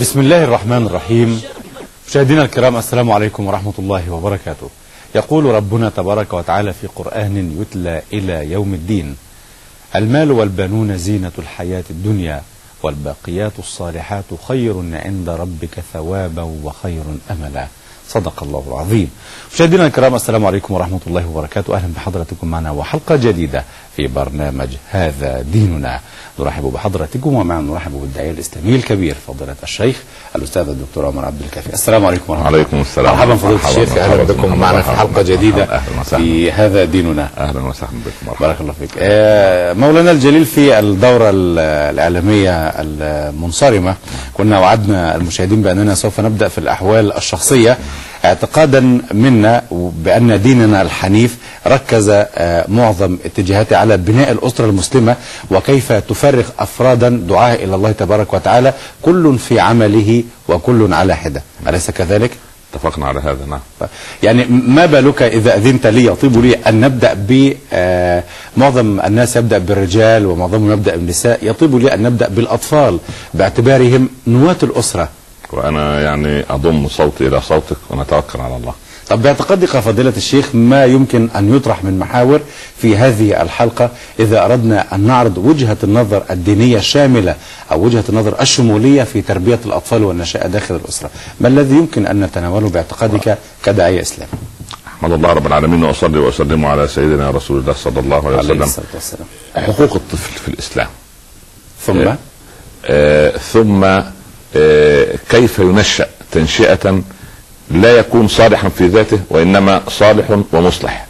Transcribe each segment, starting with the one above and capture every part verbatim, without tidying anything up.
بسم الله الرحمن الرحيم. مشاهدينا الكرام، السلام عليكم ورحمة الله وبركاته. يقول ربنا تبارك وتعالى في قرآن يتلى إلى يوم الدين: المال والبنون زينة الحياة الدنيا والباقيات الصالحات خير عند ربك ثوابا وخير أملا. صدق الله العظيم. مشاهدينا الكرام، السلام عليكم ورحمة الله وبركاته. أهلا بحضراتكم معنا وحلقة جديدة في برنامج هذا ديننا. نرحب بحضراتكم ومعنا نرحب بالداعية الإسلامي الكبير فضيلة الشيخ الأستاذ الدكتور عمر عبد الكافي. السلام عليكم ورحمة الله. وعليكم السلام. مرحبا فضيلة الشيخ، أهلا بكم معنا في حلقة جديدة في هذا ديننا. أهلا وسهلا بكم. بارك الله فيك. مولانا الجليل، في الدورة الإعلامية المنصرمة كنا وعدنا المشاهدين بأننا سوف نبدأ في الأحوال الشخصية، اعتقادا منا بأن ديننا الحنيف ركز معظم اتجاهاته على بناء الأسرة المسلمة وكيف تفرغ أفرادا دعاء إلى الله تبارك وتعالى، كل في عمله وكل على حدة، أليس كذلك؟ اتفقنا على هذا. نعم. يعني ما بالك إذا أذنت لي، يطيب لي أن نبدأ ب معظم الناس يبدأ بالرجال ومعظمهم يبدأ بالنساء، يطيب لي أن نبدأ بالأطفال باعتبارهم نواة الأسرة. وأنا يعني أضم صوتي إلى صوتك ونتوكل على الله. طب باعتقادك فضيلة الشيخ، ما يمكن أن يطرح من محاور في هذه الحلقة إذا أردنا أن نعرض وجهة النظر الدينية الشاملة أو وجهة النظر الشمولية في تربية الأطفال والنشأة داخل الأسرة؟ ما الذي يمكن أن نتناوله باعتقادك كداعية إسلامي؟ أحمد الله رب العالمين وأصلي وأسلم على سيدنا رسول الله صلى الله عليه وسلم. والسلام. حقوق الطفل في الإسلام، ثم آه آه ثم آه كيف ينشأ تنشئة لا يكون صالحا في ذاته وإنما صالح ومصلح،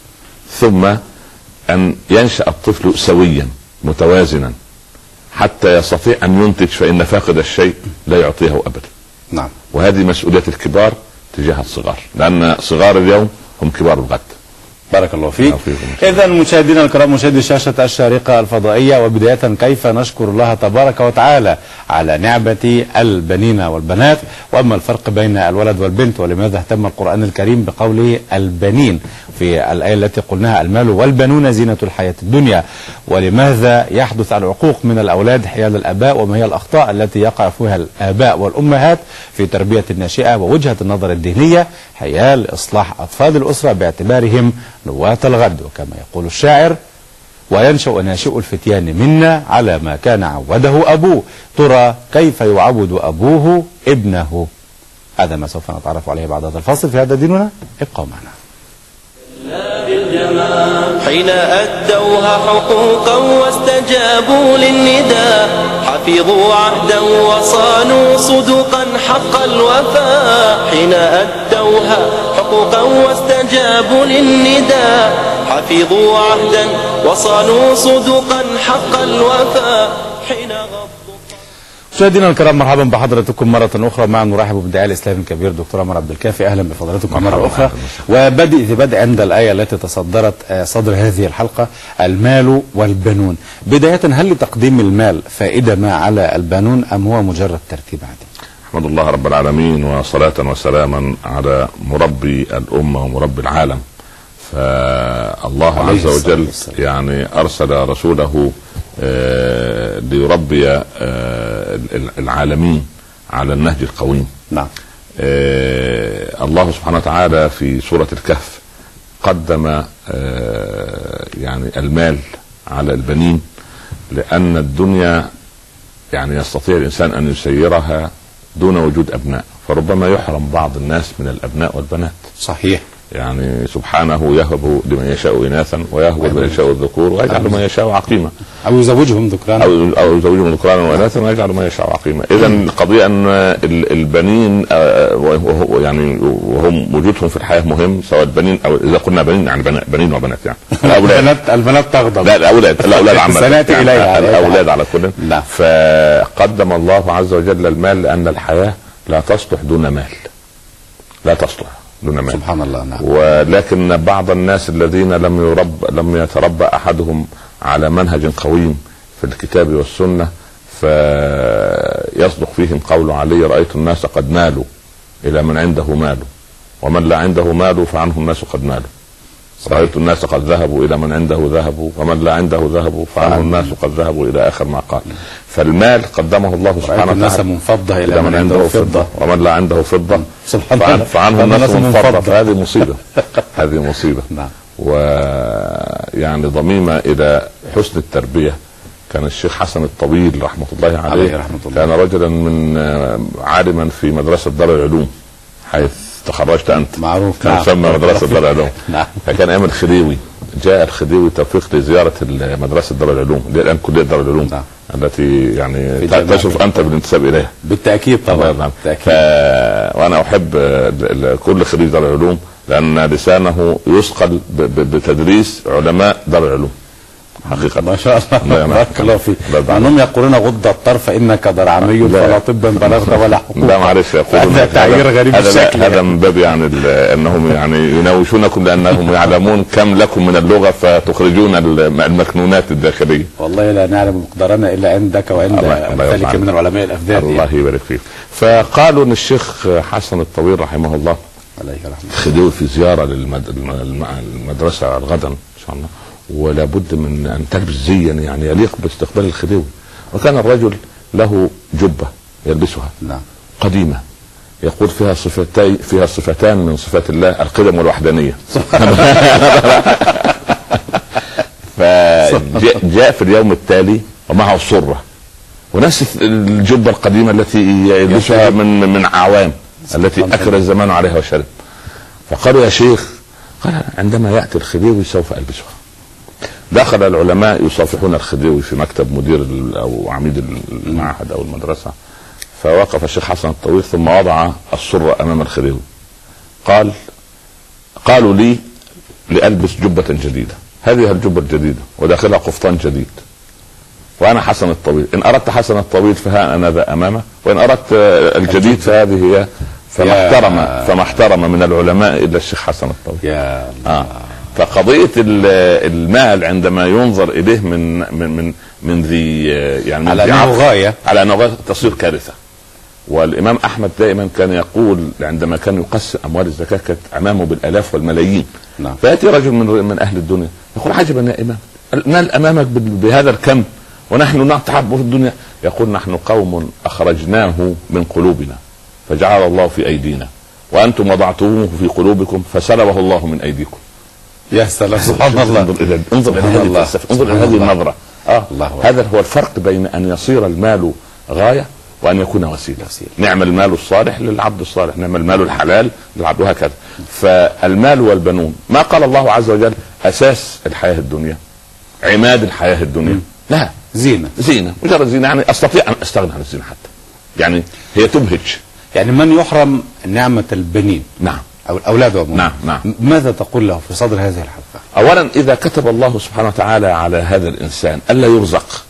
ثم أن ينشأ الطفل سويا متوازنا حتى يستطيع أن ينتج، فإن فاقد الشيء لا يعطيه أبدا. نعم. وهذه مسؤولية الكبار تجاه الصغار، لأن صغار اليوم هم كبار الغد. بارك الله فيك. إذا مشاهدينا الكرام، مشاهدي شاشة الشارقة الفضائية، وبداية كيف نشكر الله تبارك وتعالى على نعمة البنين والبنات، وأما الفرق بين الولد والبنت، ولماذا اهتم القرآن الكريم بقوله البنين في الآية التي قلناها المال والبنون زينة الحياة الدنيا، ولماذا يحدث العقوق من الأولاد حيال الآباء، وما هي الأخطاء التي يقع فيها الآباء والأمهات في تربية الناشئة، ووجهة النظر الدينية حيال إصلاح أطفال الأسرة باعتبارهم نواة الغد، وكما يقول الشاعر: وينشأ ناشئ الفتيان منا على ما كان عوده أبوه، ترى كيف يعود أبوه ابنه. هذا ما سوف نتعرف عليه بعد هذا الفاصل في هذا ديننا. ابقوا معنا. حين أدوها حقوقا واستجابوا للنداء، حفظوا عهدا وصانوا صدقا حق الوفاء. حين أدوها حقوقا واستجابوا للنداء، حفظوا عهدا وصانوا صدقا حق الوفاء. حين مشاهدينا الكرام، مرحبا بحضراتكم مرة أخرى. معنا نرحب بالداعية الإسلامي الكبير دكتور عمر عبد الكافي. أهلا بفضلاتكم مرة أخرى. وبدء ذي بدء عند الآية التي تصدرت صدر هذه الحلقة: المال والبنون. بداية، هل لتقديم المال فائدة ما على البنون أم هو مجرد ترتيب عادي؟ أحمد الله رب العالمين وصلاة وسلاما على مربي الأمة ومربي العالم. فالله عز وجل يعني أرسل رسوله آه ليربي آه العالمين على النهج القويم. نعم. آه الله سبحانه وتعالى في سورة الكهف قدم آه يعني المال على البنين، لأن الدنيا يعني يستطيع الإنسان أن يسيرها دون وجود أبناء، فربما يحرم بعض الناس من الأبناء والبنات. صحيح. يعني سبحانه يهب لمن يشاء إناثا ويهب لمن يشاء الذكور ويجعل من يشاء عقيما، أو يزوجهم ذكرانا أو, أو يزوجهم ذكرانا وإناثا ويجعل من يشاء عقيما. إذا القضية أن البنين يعني وهم وجودهم في الحياة مهم، سواء البنين أو إذا قلنا بنين يعني بنين وبنات يعني البنات البنات تغضب. لا الأولاد الأولاد عامة سنأتي إليها الأولاد على كل. فقدم الله عز وجل المال لأن الحياة لا تصلح دون مال، لا تصلح دون مال. سبحان الله. نعم. ولكن بعض الناس الذين لم يرب لم يتربى أحدهم على منهج قويم في الكتاب والسنة، فيصدق فيهم قول علي: رأيت الناس قد مالوا إلى من عنده مال، ومن لا عنده مال فعنه الناس قد مالوا. رأيت الناس قد ذهبوا إلى من عنده ذهبوا ومن لا عنده ذهبوا فعنه الناس قد ذهبوا إلى آخر ما قال. فالمال قدمه الله سبحانه وتعالى الناس من فضة إلى من عنده فضة ومن لا عنده فضة سبحان فعنه الناس من فضة. هذه مصيبة هذه مصيبة. نعم. ويعني ضميمة إلى حسن التربية كان الشيخ حسن الطويل رحمة الله عليه, عليه رحمة الله. كان رجلا من عالما في مدرسة دار العلوم حيث تخرجت أنت، معروف. كان يسمى نعم. مدرسة دار العلوم. نعم. فكان أيام الخديوي جاء الخديوي توفيق لزيارة مدرسة دار العلوم اللي الآن كلية دار العلوم. نعم. التي يعني تشوف أنت بالانتساب إليها. بالتأكيد طبعا. نعم. بالتأكيد. ف... وأنا أحب كل خريج دار العلوم لأن لسانه يثقل ب... ب... بتدريس علماء دار العلوم حقيقة. ما شاء الله بارك الله فيك. انهم يقولون غض الطرف انك درعمي فلا طبا بلغت ولا حقوق. لا معلش يقولون هذا تعبير غريب الشكل. هذا من باب يعني انهم يعني يناوشونكم لانهم يعلمون كم لكم من اللغة فتخرجون المكنونات الداخلية. والله لا نعلم مقدارنا الا عندك وعند ذلك من العلماء الافذاذ. الله يبارك فيك. فقالوا ان الشيخ حسن الطويل رحمه الله عليه رحمه خدوه في زيارة للمدرسة غدا ان شاء الله، ولا بد من ان تلبس زيا يعني يليق باستقبال الخديوي. وكان الرجل له جبة يلبسها. نعم. قديمة يقول فيها صفتين فيها صفتان من صفات الله القدم والوحدانية. فجاء في اليوم التالي ومعه الصرة ونفس الجبة القديمة التي يلبسها من من اعوام التي اكل الزمان عليها وشرب. فقالوا يا شيخ، قال عندما يأتي الخديوي سوف ألبسها. دخل العلماء يصافحون الخديوي في مكتب مدير او عميد المعهد او المدرسة، فوقف الشيخ حسن الطويل ثم وضع الصرة امام الخديوي. قال قالوا لي لألبس جبة جديدة، هذه الجبة الجديدة وداخلها قفطان جديد، وانا حسن الطويل، ان اردت حسن الطويل فها انا ذا امامه، وان اردت الجديد فهذه هي. فما احترم فما احترم من العلماء الا الشيخ حسن الطويل. يا آه. فقضية المال عندما ينظر إليه من من من من ذي يعني على أنه غاية على أنه غاية تصير كارثة. والإمام أحمد دائما كان يقول عندما كان يقسم أموال الزكاة كانت أمامه بالآلاف والملايين. نعم. فيأتي رجل من من أهل الدنيا يقول عجبا يا إمام، المال أمامك بهذا الكم ونحن نتعب في الدنيا. يقول نحن قوم أخرجناه من قلوبنا فجعل الله في أيدينا، وأنتم وضعتموه في قلوبكم فسلبه الله من أيديكم. يا سلام سبحان الله. انظر الى انظر الى هذه الفلسفه، انظر الى هذه النظره. اه الله. هذا هو الفرق بين ان يصير المال غايه وان يكون وسيله. نعم المال الصالح للعبد الصالح، نعم المال الحلال للعبد، وهكذا. فالمال والبنون ما قال الله عز وجل اساس الحياه الدنيا، عماد الحياه الدنيا. م. لا، زينه زينه مجرد زينه، يعني استطيع ان استغنى عن الزينه حتى، يعني هي تبهج. يعني من يحرم نعمه البنين نعم او الاولاد عموما، نعم نعم ماذا تقول له في صدر هذه الحلقه؟ اولا اذا كتب الله سبحانه وتعالى على هذا الانسان الا يرزق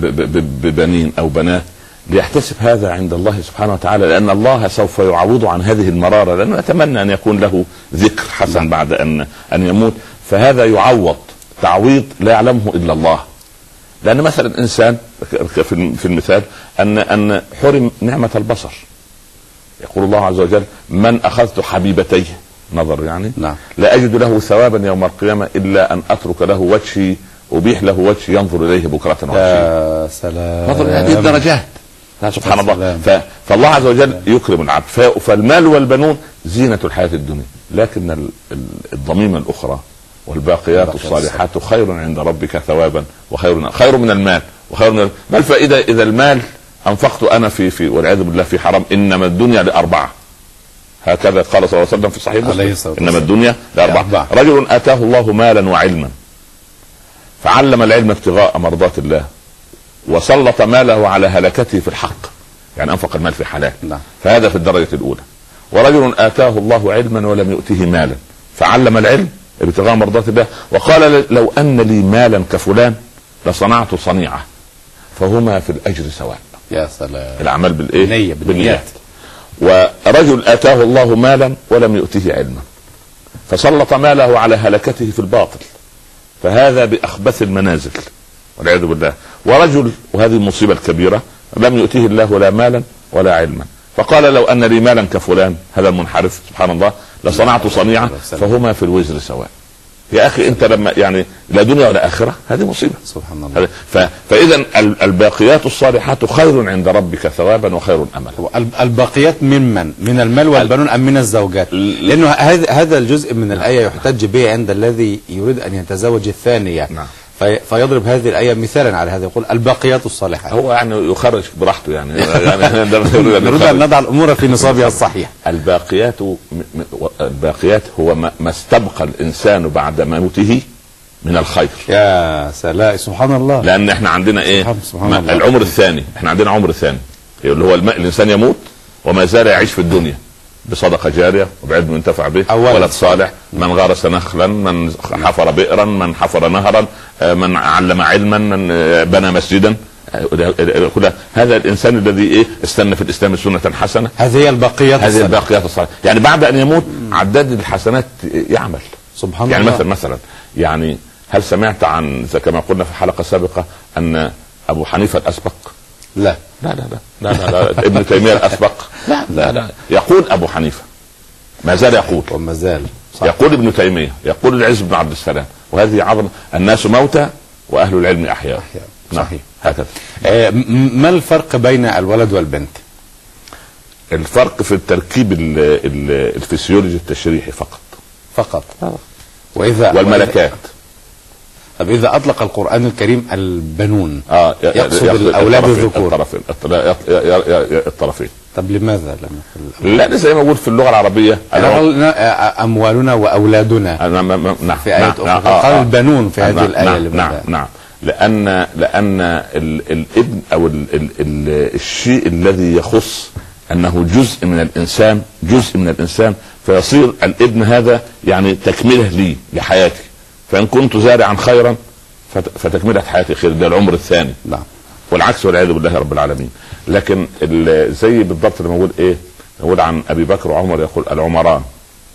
ببنين او بنات ليحتسب هذا عند الله سبحانه وتعالى، لان الله سوف يعوضه عن هذه المراره، لانه اتمنى ان يكون له ذكر حسن بعد ان ان يموت. فهذا يعوض تعويض لا يعلمه الا الله. لان مثلا انسان في المثال ان ان حرم نعمه البصر، يقول الله عز وجل من اخذت حبيبتيه نظر يعني نعم. لا اجد له ثوابا يوم القيامه الا ان اترك له وجهي ابيح له وجهي ينظر اليه بكره وعشيه. يا سلام. نظر هذه الدرجات سبحان الله. ف... فالله عز وجل يكرم العبد. ف... فالمال والبنون زينة الحياة الدنيا، لكن الضميمة الأخرى والباقيات الصالحات خير عند ربك ثوابا وخير خير من المال وخير من ما الفائدة إذا المال أنفقت أنا في في والعياذ بالله في حرام. إنما الدنيا لأربعة، هكذا قال صلى الله عليه وسلم في صحيح مسلم، إنما الدنيا لأربعة. رجل آتاه الله مالا وعلما فعلم العلم ابتغاء مرضات الله وسلط ماله على هلكته في الحق، يعني أنفق المال في حلال، فهذا في الدرجة الأولى. ورجل آتاه الله علما ولم يؤته مالا فعلم العلم ابتغاء مرضات الله وقال لو أن لي مالا كفلان لصنعت صنيعة، فهما في الأجر سواء. يا سلام. الأعمال بالإيه؟ بالنيات. ورجل آتاه الله مالا ولم يؤته علما فسلط ماله على هلكته في الباطل، فهذا بأخبث المنازل والعياذ بالله. ورجل، وهذه المصيبة الكبيرة، لم يؤتيه الله لا مالا ولا علما فقال لو أن لي مالا كفلان، هذا المنحرف سبحان الله، لصنعت صنيعة، فهما في الوزر سواء. يا اخي انت لما يعني لا دنيا ولا اخره هذه مصيبه سبحان الله. فاذا الباقيات الصالحات خير عند ربك ثوابا وخير املا. الباقيات ممن من المال والبنون ام من الزوجات؟ لانه هذا الجزء من الايه يحتج به عند الذي يريد ان يتزوج الثانيه. نعم. فيضرب هذه الآية مثالا على هذا، يقول الباقيات الصالحات. هو يعني يخرج براحته يعني, يعني نريد أن نضع الأمور في نصابها الصحيح. الباقيات الباقيات هو ما استبقى الإنسان بعد موته من الخير. يا سلام سبحان الله. لأن احنا عندنا ايه سبحان سبحان الله. العمر الثاني، احنا عندنا عمر ثاني اللي هو الإنسان يموت وما زال يعيش في الدنيا بصدقة جارية وبعلم ينتفع به، ولد صالح، من غرس نخلا، من حفر بئرا، من حفر نهرا، من علم علما، من بنى مسجدا. كل هذا الانسان الذي ايه استنى في الاسلام سنة حسنة. هذه هي الباقيات هذه الباقيات الصالحة. يعني بعد ان يموت عداد الحسنات يعمل. سبحان يعني الله. مثلا مثلا يعني هل سمعت عن كما قلنا في حلقة سابقة ان ابو حنيفة الاسبق؟ لا لا لا لا لا, لا, لا. ابن تيمية الاسبق؟ لا لا لا. يقول ابو حنيفة ما زال يقول وما زال صح. يقول ابن تيمية، يقول العز بن عبد السلام، وهذه عظمة. الناس موتى واهل العلم احياء. أحياء. نعم. صحيح. هكذا. آه ما الفرق بين الولد والبنت؟ الفرق في التركيب الفسيولوجي التشريحي فقط فقط. واذا والملكات. طب إذا أطلق القرآن الكريم البنون آه يقصد الأولاد الذكور؟ الطرفين الطرفين. طب لماذا لم لا زي ما أقول في اللغة العربية أموالنا وأولادنا. نعم نعم. في آية أخرى قال البنون في هذه الآية. نعم نعم نعم. لأن لأن الابن أو ال ال ال الشيء الذي يخص أنه جزء من الإنسان، جزء من الإنسان، فيصير الابن هذا يعني تكملة لي لحياتي. فإن كنت زارعا خيرا فتكملة حياتي خير، ده العمر الثاني. نعم. والعكس والعياذ بالله رب العالمين. لكن زي بالضبط لما نقول ايه، نقول عن ابي بكر وعمر يقول العمران.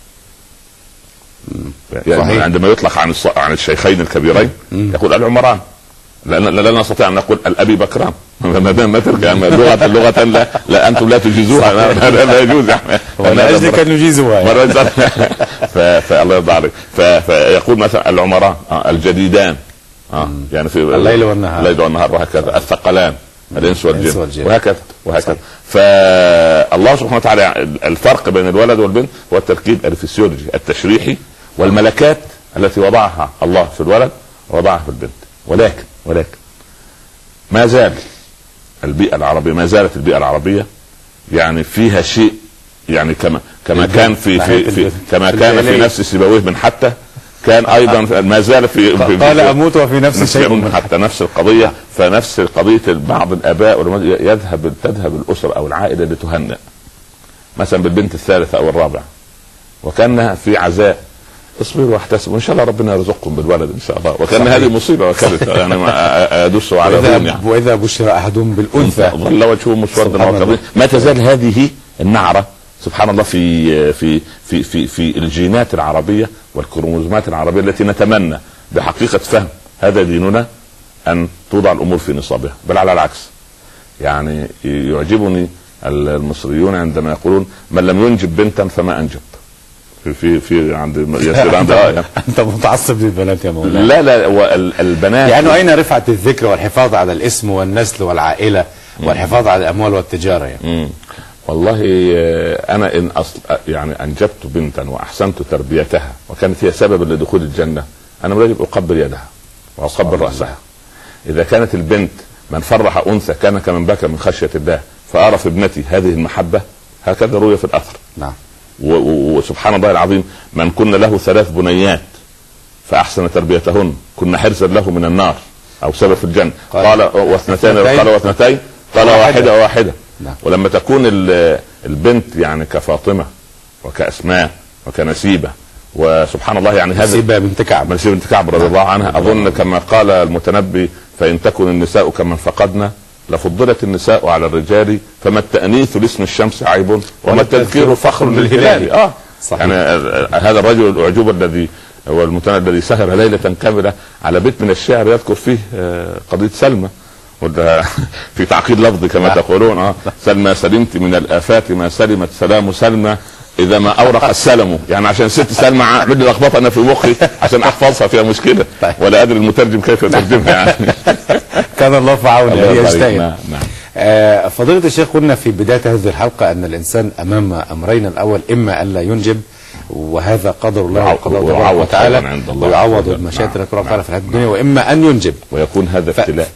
يعني عندما يطلق عن عن الشيخين الكبيرين يقول العمران. لا لا نستطيع ان نقول الابي بكران ما ترجع لغه لغه لا, لا انتم لا تجيزوها. لا, لا, لا يجوز يعني. ولا اجلك ان نجيزها. فالله يرضى عليك. فيقول مثلا العمران الجديدان. اه يعني في الليل والنهار. الليل والنهار وهكذا. الثقلان الانس والجن وهكذا وهكذا. فالله سبحانه وتعالى الفرق بين الولد والبنت هو التركيب الفسيولوجي التشريحي والملكات التي وضعها الله في الولد ووضعها في البنت. ولكن ولكن ما زال البيئة العربية، ما زالت البيئة العربية يعني فيها شيء يعني كما كما كان في في, في كما كان في نفس سيبويه من حتى كان ايضا ما زال في قال اموت وفي نفس شيء من حتى نفس القضيه. فنفس قضيه بعض الاباء يذهب تذهب الاسره او العائله لتهنئ مثلا بالبنت الثالثه او الرابعه، وكانها في عزاء. اصبروا واحتسبوا ان شاء الله ربنا يرزقكم بالولد ان شاء الله. وكان هذه مصيبه وكانت يعني ادس على يعني. واذا بشر احدهم بالانثى ظل وجهه مسودا. ما تزال هذه النعره سبحان الله في في في في في الجينات العربيه والكروموزومات العربيه التي نتمنى بحقيقه فهم هذا ديننا ان توضع الامور في نصابها، بل على العكس. يعني يعجبني المصريون عندما يقولون من لم ينجب بنتا فما انجب. في في في عند يصير عندها انت متعصب للبنات يا مولانا. لا لا والبنات يعني اين رفعه الذكر والحفاظ على الاسم والنسل والعائله والحفاظ على الاموال والتجاره يعني. مم. والله انا ان أصل يعني انجبت بنتا واحسنت تربيتها وكانت هي سبب لدخول الجنه، انا يجب اقبل يدها واقبل راسها. اذا كانت البنت من فرح انثى كان كمن بكى من خشيه الله، فارى في ابنتي هذه المحبه. هكذا روي في الاثر. نعم. وسبحان الله العظيم من كن له ثلاث بنيات فاحسن تربيتهن كنا حرزا له من النار او سبب في الجنه. قال واثنتان قال واثنتين قال واحده واحده. نعم. ولما تكون البنت يعني كفاطمه وكاسماء وكنسيبه وسبحان الله يعني هذا نسيبه بنت كعب نسيبه بنت كعب رضي الله عنها. اظن كما قال المتنبي فان تكن النساء كمن فقدنا لفضلت النساء على الرجال فما التأنيث لاسم الشمس عيب وما التذكير فخر للهلال. اه صحيح. يعني هذا الرجل الاعجوب الذي هو المتنبي الذي سهر ليله كامله على بيت من الشعر يذكر فيه قضيه سلمى في تعقيد لفظ كما تقولون. اه سلمى سلمت من الآفات ما سلمت سلام سلمى اذا ما اورق السلم، يعني عشان ست سلمى عمل لي لخبطه انا في مخي عشان احفظها فيها مشكله ولا ادري المترجم كيف يترجمها يعني. كان الله في عونه يجتهد. نعم. آه فضيلة الشيخ، قلنا في بداية هذه الحلقة أن الإنسان أمام أمرين، الأول إما ألا ينجب وهذا قدر الله وقضاء الله وتعالى ويعوض المشاكل التي تقع في الدنيا، وإما أن ينجب ويكون هذا ف... ابتلاء.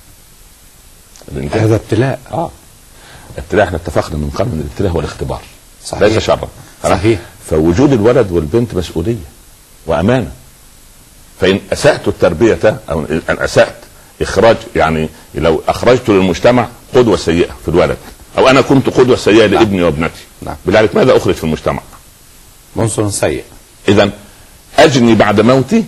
هذا ابتلاء. اه ابتلاء، احنا اتفقنا من قبل ان الابتلاء هو الاختبار. صحيح. ليس شرا. صحيح. فوجود الولد والبنت مسؤولية وأمانة. فإن أسأت التربية أو أن أسأت إخراج، يعني لو أخرجت للمجتمع قدوة سيئة في الولد، أو أنا كنت قدوة سيئة نعم. لابني وابنتي، نعم. بذلك ماذا أخرج في المجتمع؟ منصر سيء. إذن أجني بعد موتي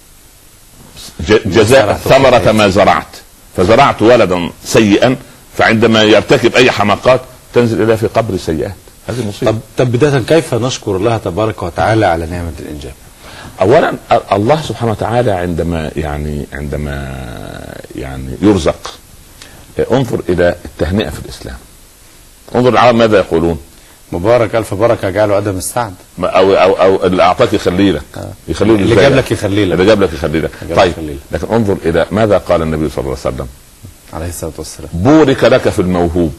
جزاء ثمرة ما زرعت. فزرعت ولدا سيئا، فعندما يرتكب أي حماقات تنزل إليه في قبر سيئات. هذه مصيبة. طب, طب بداية كيف نشكر الله تبارك وتعالى على نعمة الإنجاب؟ اولا الله سبحانه وتعالى عندما يعني عندما يعني يرزق، انظر الى التهنئه في الاسلام. انظر العرب ماذا يقولون؟ مبارك الف بركه جعله ادم السعد. او او او اللي اعطاك يخلي لك، يخلي اللي جاب لك يخلي لك، اللي جاب لك يخلي لك. طيب لكن انظر الى ماذا قال النبي صلى الله عليه وسلم عليه الصلاه والسلام: بورك لك في الموهوب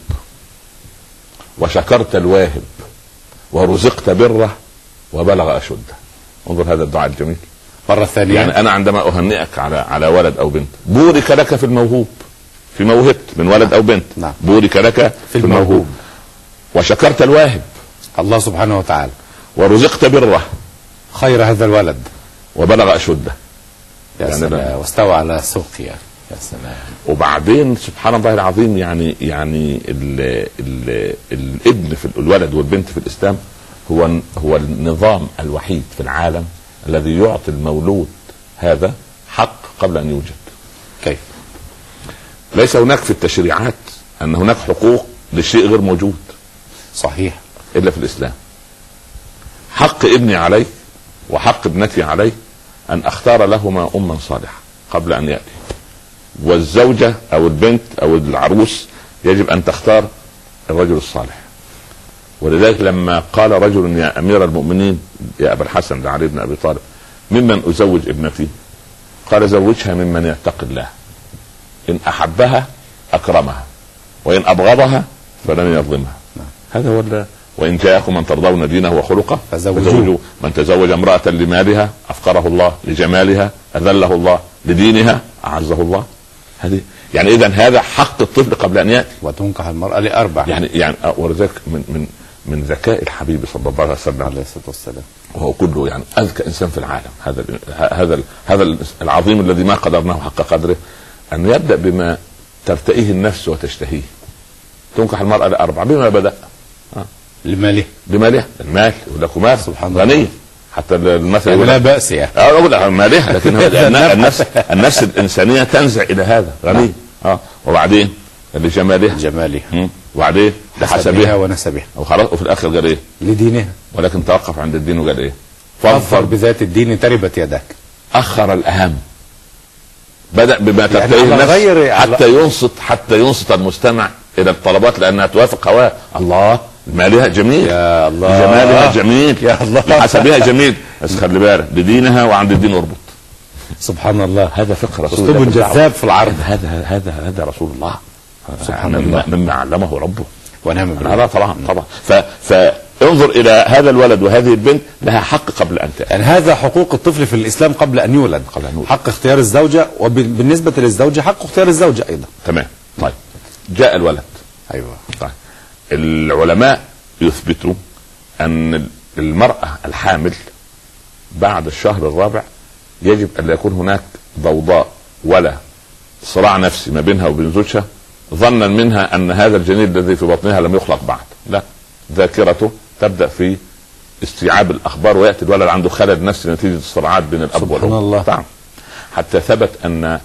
وشكرت الواهب ورزقت بره وبلغ اشده. انظر هذا الدعاء الجميل مرة ثانية. يعني أنا عندما أهنئك على على ولد أو بنت، بورك لك في الموهوب، في موهبة من ولد أو بنت. نعم. بورك لك في, في الموهوب. الموهوب وشكرت الواهب الله سبحانه وتعالى ورزقت بره خير هذا الولد وبلغ أشده. يا يعني سلام، واستوى على سوقي. يا سلام. وبعدين سبحان الله العظيم، يعني يعني ال ال الابن في الولد والبنت في الإسلام هو هو النظام الوحيد في العالم الذي يعطي المولود هذا حق قبل ان يوجد. كيف؟ ليس هناك في التشريعات ان هناك حقوق لشيء غير موجود. صحيح. الا في الاسلام. حق ابني علي وحق ابنتي علي ان اختار لهما اما صالحه قبل ان ياتي. والزوجه او البنت او العروس يجب ان تختار الرجل الصالح. ولذلك لما قال رجل: يا امير المؤمنين يا ابا الحسن لعلي بن ابي طالب، ممن ازوج ابنتي؟ قال: زوجها ممن يتقي الله، ان احبها اكرمها وان ابغضها فلن يظلمها. هذا هو. وان جاءكم من ترضون دينه وخلقه فزوجوه. من تزوج امراه لمالها افقره الله، لجمالها اذله الله، لدينها اعزه الله. هذه يعني اذا هذا حق الطفل قبل ان ياتي. وتنكح المراه لاربع. يعني يعني ولذلك من من من ذكاء الحبيب صلى الله عليه وسلم عليه الصلاه والسلام، وهو كله يعني اذكى انسان في العالم، هذا هذا هذا العظيم الذي ما قدرناه حق قدره، ان يبدا بما ترتئيه النفس وتشتهيه. تنكح المراه لاربع. بما بدا؟ آه. لماله. لماله. المال يقول لك مال سبحان الله، غنيه. حتى المثل يعني لا باس يعني اه مالها، لكن النفس النفس الانسانيه تنزع الى هذا غنيه. اه وبعدين لجمالها جمالها، وبعدين لحسبها ونسبها، وخلاص. وفي الاخر قال ايه؟ لدينها. ولكن توقف عند الدين وقال ايه؟ فاظفر بذات الدين تربت يدك. اخر الاهم، بدا بما ترتئيه النفس حتى ينصت حتى ينصت المستمع الى الطلبات لانها توافق هواه. الله، مالها جميل يا الله، جمالها جميل يا الله، لحسبها جميل، بس خلي بالك لدينها وعند الدين اربط. سبحان الله، هذا فقه رسول الله، اسلوب جذاب في العرض. هذا هذا هذا رسول الله سبحان الله مما علمه ربه ونعم بالله. هذا طبعا طبعا. فانظر الى هذا الولد وهذه البنت لها حق قبل ان تأتي. يعني هذا حقوق الطفل في الاسلام قبل ان يولد. قبل أن يولد. حق اختيار الزوجه، وبالنسبه للزوجه حق اختيار الزوجه ايضا. تمام. طيب جاء الولد. ايوه. طيب العلماء يثبتوا ان المراه الحامل بعد الشهر الرابع يجب ان لا يكون هناك ضوضاء ولا صراع نفسي ما بينها وبين زوجها ظنا منها ان هذا الجنين الذي في بطنها لم يخلق بعد. لا، ذاكرته تبدا في استيعاب الاخبار، وياتي الولد عنده خلل نفسي نتيجه الصراعات بين الاب والام. سبحان الله. طبعا. حتى ثبت ان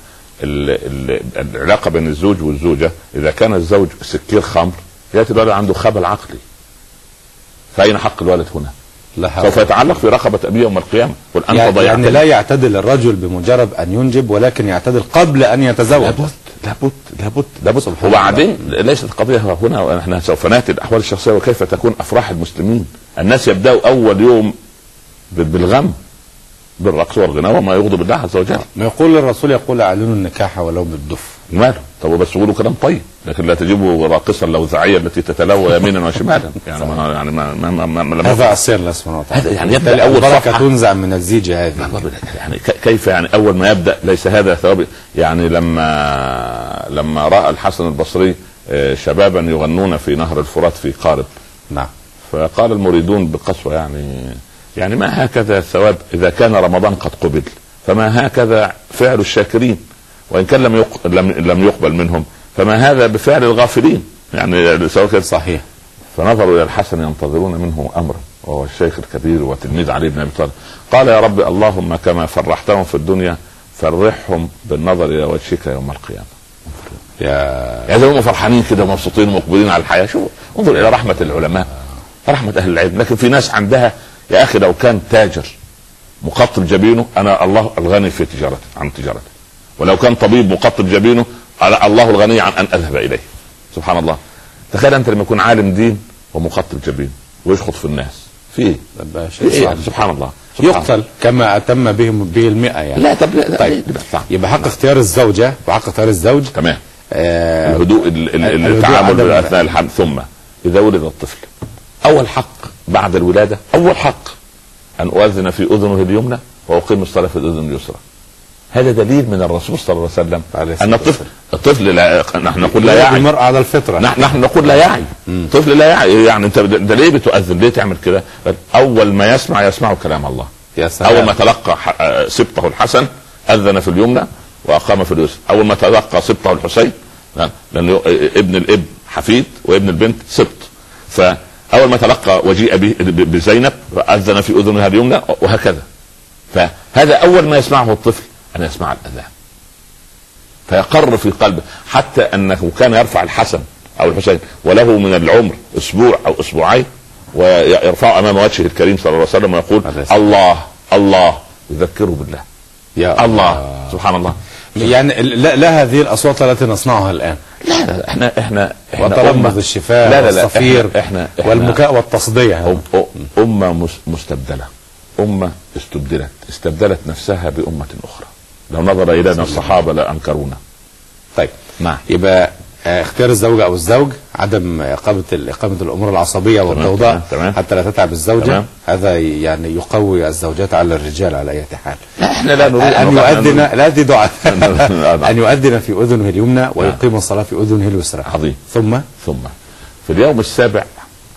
العلاقه بين الزوج والزوجه اذا كان الزوج سكير خمر ياتي الولد عنده خبل عقلي. فاين حق الولد هنا؟ لا، سوف يتعلق في رقبه ابيه يوم القيامه. يعني, يعني لا يعتدل الرجل بمجرد ان ينجب، ولكن يعتدل قبل ان يتزوج. لابد لابد لابد لابد. وبعدين ليست القضيه هنا، احنا سوف ناتي الاحوال الشخصيه وكيف تكون افراح المسلمين. الناس يبداوا اول يوم بالغم، بالرقص والغناء وما يغضب الله عز وجل. ما يقول الرسول يقول اعلنوا النكاح ولو بالدف. ماله؟ طب بس قولوا كلام طيب، لكن لا تجيبوا راقصا لوذعيه التي تتلوى يمينا وشمالا. يعني ما يعني ما ما ما, ما هذا عصير الله سبحانه وتعالى. يعني يبدا اول صفحه تنزع من الزيجه هذه. يعني كيف يعني اول ما يبدا ليس هذا ثواب. يعني لما لما راى الحسن البصري شبابا يغنون في نهر الفرات في قارب، نعم، فقال المريدون بقسوه يعني يعني ما هكذا الثواب اذا كان رمضان قد قبل، فما هكذا فعل الشاكرين، وان كان لم يق... لم لم يقبل منهم فما هذا بفعل الغافلين. يعني سواء كان صحيح. فنظروا الى الحسن ينتظرون منه امرا، وهو الشيخ الكبير وتلميذ علي بن ابي طالب. قال يا رب اللهم كما فرحتهم في الدنيا فرحهم بالنظر الى وجهك يوم القيامه. يا يعني هم فرحانين كده مبسوطين ومقبلين على الحياه. شوف انظر الى رحمه العلماء، رحمه اهل العلم. لكن في ناس عندها يا اخي لو كان تاجر مقطب جبينه انا الله الغني في تجارته عن تجارته، ولو كان طبيب مقطب جبينه الله الغني عن ان اذهب اليه. سبحان الله. تخيل انت لما يكون عالم دين ومقطب جبين ويشخط في الناس في ايه؟ إيه؟ سبحان الله. سبحان يقتل الله. كما اتم بهم به المئة يعني. لا طب لا طيب يبقى حق اختيار الزوجه وحق اختيار الزوج تمام. آه الهدوء التعامل اثناء الحمل. ثم اذا ولد الطفل اول حق بعد الولاده، اول حق ان اؤذن في اذنه اليمنى واقيم الصلاه في الاذن اليسرى. هذا دليل من الرسول صلى الله عليه وسلم ان الطفل الطفل لا نحن نقول لا يعي. المرء على الفطره. نحن, نحن نقول لا يعي. الطفل لا يعي. يعني انت ده ليه بتؤذن؟ ليه تعمل كده؟ اول ما يسمع يسمع كلام الله. يا سلام. اول ما تلقى سبطه الحسن اذن في اليمنى واقام في اليسرى. اول ما تلقى سبطه الحسين لان ابن الاب حفيد وابن البنت سبط، فاول ما تلقى وجيء بزينب اذن في اذنها اليمنى وهكذا. فهذا اول ما يسمعه الطفل أن يسمع الأذان فيقر في قلبه، حتى أنه كان يرفع الحسن أو الحسين وله من العمر أسبوع أو أسبوعين ويرفع أمام وجهه الكريم صلى الله عليه وسلم ويقول الله الله، يذكره بالله يا الله. الله سبحان الله. يعني لا, لا هذه الأصوات التي نصنعها الآن. لا لا احنا احنا, إحنا وتلمذ الشفاء لا لا لا والصفير احنا, احنا, احنا والبكاء والتصدية. أمة مستبدلة، أمة استبدلت استبدلت نفسها بأمة أخرى. لو نظر إلينا الصحابة لأنكرونا. طيب نعم. يبقى اختيار الزوجة أو الزوج عدم إقامة إقامة الأمور العصبية والضوضاء حتى لا تتعب الزوجة. تمام. هذا يعني يقوي الزوجات على الرجال على أي حال. احنا لا نريد أن يؤذن لا دي دعاء أن يؤذن في أذنه اليمنى ويقيم الصلاة في أذنه اليسرى. عظيم. ثم ثم في اليوم السابع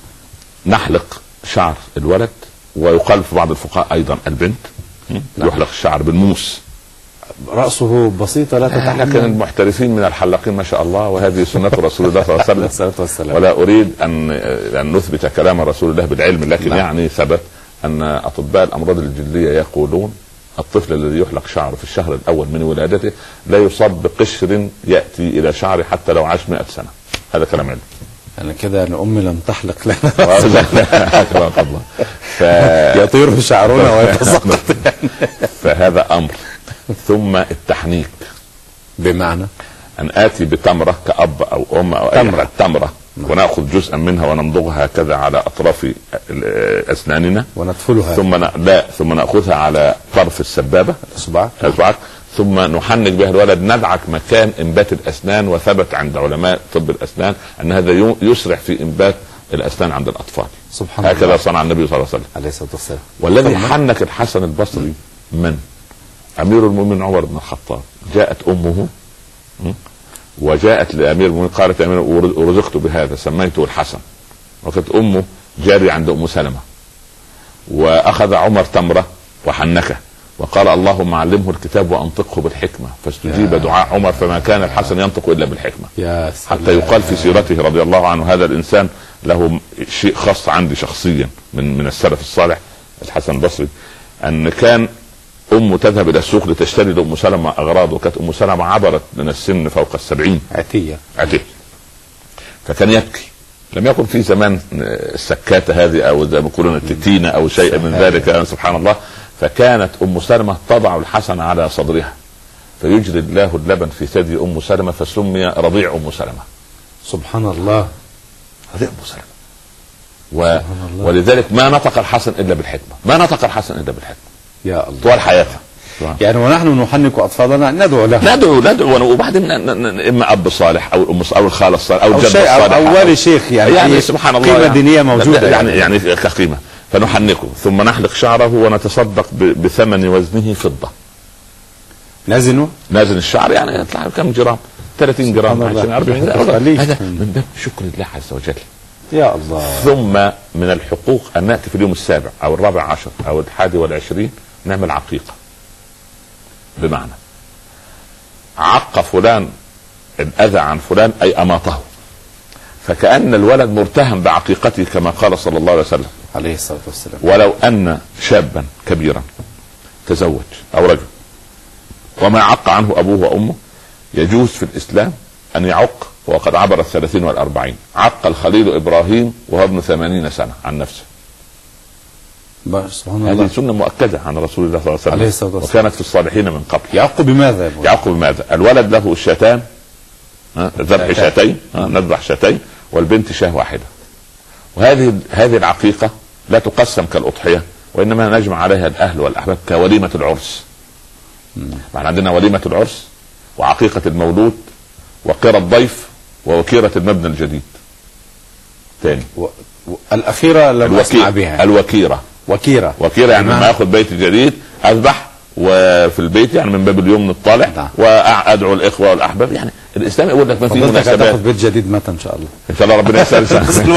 نحلق شعر الولد، ويقال في بعض الفقهاء أيضا البنت يحلق الشعر بالموس. رأسه بسيطة لا تتحمل. لكن المحترفين من الحلاقين ما شاء الله، وهذه سنة رسول الله صلى الله عليه وسلم. ولا أريد أن أن نثبت كلام رسول الله بالعلم، لكن لا. يعني ثبت أن أطباء الأمراض الجلدية يقولون الطفل الذي يحلق شعره في الشهر الأول من ولادته لا يصاب بقشر يأتي إلى شعره حتى لو عاش مئة سنة. هذا كلام علم. أنا كده أن أمي لم تحلق لنا الله ف... يطير شعرنا ويتساقط. فهذا أمر. ثم التحنيك، بمعنى أن آتي بتمرة كأب أو أم أو تمرة تمرة ونأخذ جزءا منها ونمضغها هكذا على أطراف أسناننا ونطفلها، ثم ن... لا ثم نأخذها على طرف السبابة الأصبع، ثم نحنك بها الولد، ندعك مكان انبات الاسنان. وثبت عند علماء طب الاسنان ان هذا يسرع في انبات الاسنان عند الاطفال. سبحان الله. هكذا صنع النبي صلى الله عليه وسلم عليه الصلاه والسلام. والذي حنك الحسن البصري من امير المؤمنين عمر بن الخطاب. جاءت امه وجاءت لامير المؤمنين قالت امير ورزقت بهذا سميته الحسن، وكانت امه جاري عند ام سلمة، واخذ عمر تمره وحنكه وقال اللهم علمه الكتاب وانطقه بالحكمه، فاستجيب دعاء عمر فما كان الحسن ينطق الا بالحكمه. يا حتى يقال في سيرته رضي الله عنه هذا الانسان له شيء خاص عندي شخصيا من من السلف الصالح الحسن البصري، ان كان امه تذهب الى السوق لتشتري لام سلمة اغراض، وكانت ام سلمة عبرت من السن فوق السبعين، عتيه عتيه، فكان يبكي. لم يكن في زمان السكاتة هذه او زي ما يقولون التتينة او شيء من ذلك، سبحان الله. فكانت ام سلمة تضع الحسن على صدرها فيجري الله اللبن في ثدي ام سلمة فسمي رضيع ام سلمة. سبحان الله. رضيع ام سلمة. و... ولذلك ما نطق الحسن الا بالحكمة، ما نطق الحسن الا بالحكمة يا الله طوال حياته. يعني ونحن نحنك اطفالنا ندعو له، ندعو ندعو وبعدين اما اب صالح او الام او الخاله الصالح او الجد الصالح او والي شيخ، يعني, يعني سبحان الله قيمه دينيه موجوده يعني يعني, يعني كقيمه. فنحنكه ثم نحلق شعره ونتصدق بثمن وزنه فضه. نازنه نازن الشعر يعني يطلع كم جرام؟ ثلاثين جرام عشرين أربعين جرام. هذا من باب شكر الله عز وجل. يا الله. ثم من الحقوق ان ناتي في اليوم السابع او الرابع عشر او الحادي والعشرين نعمل عقيقه. بمعنى عق فلان الاذى عن فلان اي اماطه، فكأن الولد مرتهن بعقيقته كما قال صلى الله عليه وسلم عليه الصلاة والسلام. ولو ان شابا كبيرا تزوج او رجل وما عق عنه ابوه وامه يجوز في الاسلام ان يعق وقد عبر الثلاثين والاربعين. عق الخليل ابراهيم وهو ابن ثمانين سنة عن نفسه. سبحان الله. هذه سنة مؤكدة عن رسول الله صلى الله عليه وسلم عليه الصلاة والسلام. وكانت في الصالحين من قبل. يعق بماذا؟ يعق بماذا؟ الولد له الشاتان ذبح شاتين، نذبح شاتين، والبنت شاه واحدة. وهذه هذه العقيقة لا تقسم كالأضحية، وإنما نجمع عليها الأهل والأحباب كوليمة العرس. معنى عندنا وليمة العرس وعقيقة المولود وقرى الضيف ووكيرة المبنى الجديد. تاني و... و... الأخيرة لم أسمع بها. الوكيرة. وكيرة وكيرة يعني لما ياخذ بيت جديد أذبح وفي البيت يعني من باب اليوم الطالع نعم. وأدعو الإخوة والأحباب. يعني الإسلام يقول لك ما في مناسبات. تاخذ بيت جديد متى إن شاء الله؟ إن شاء الله ربنا يسهل.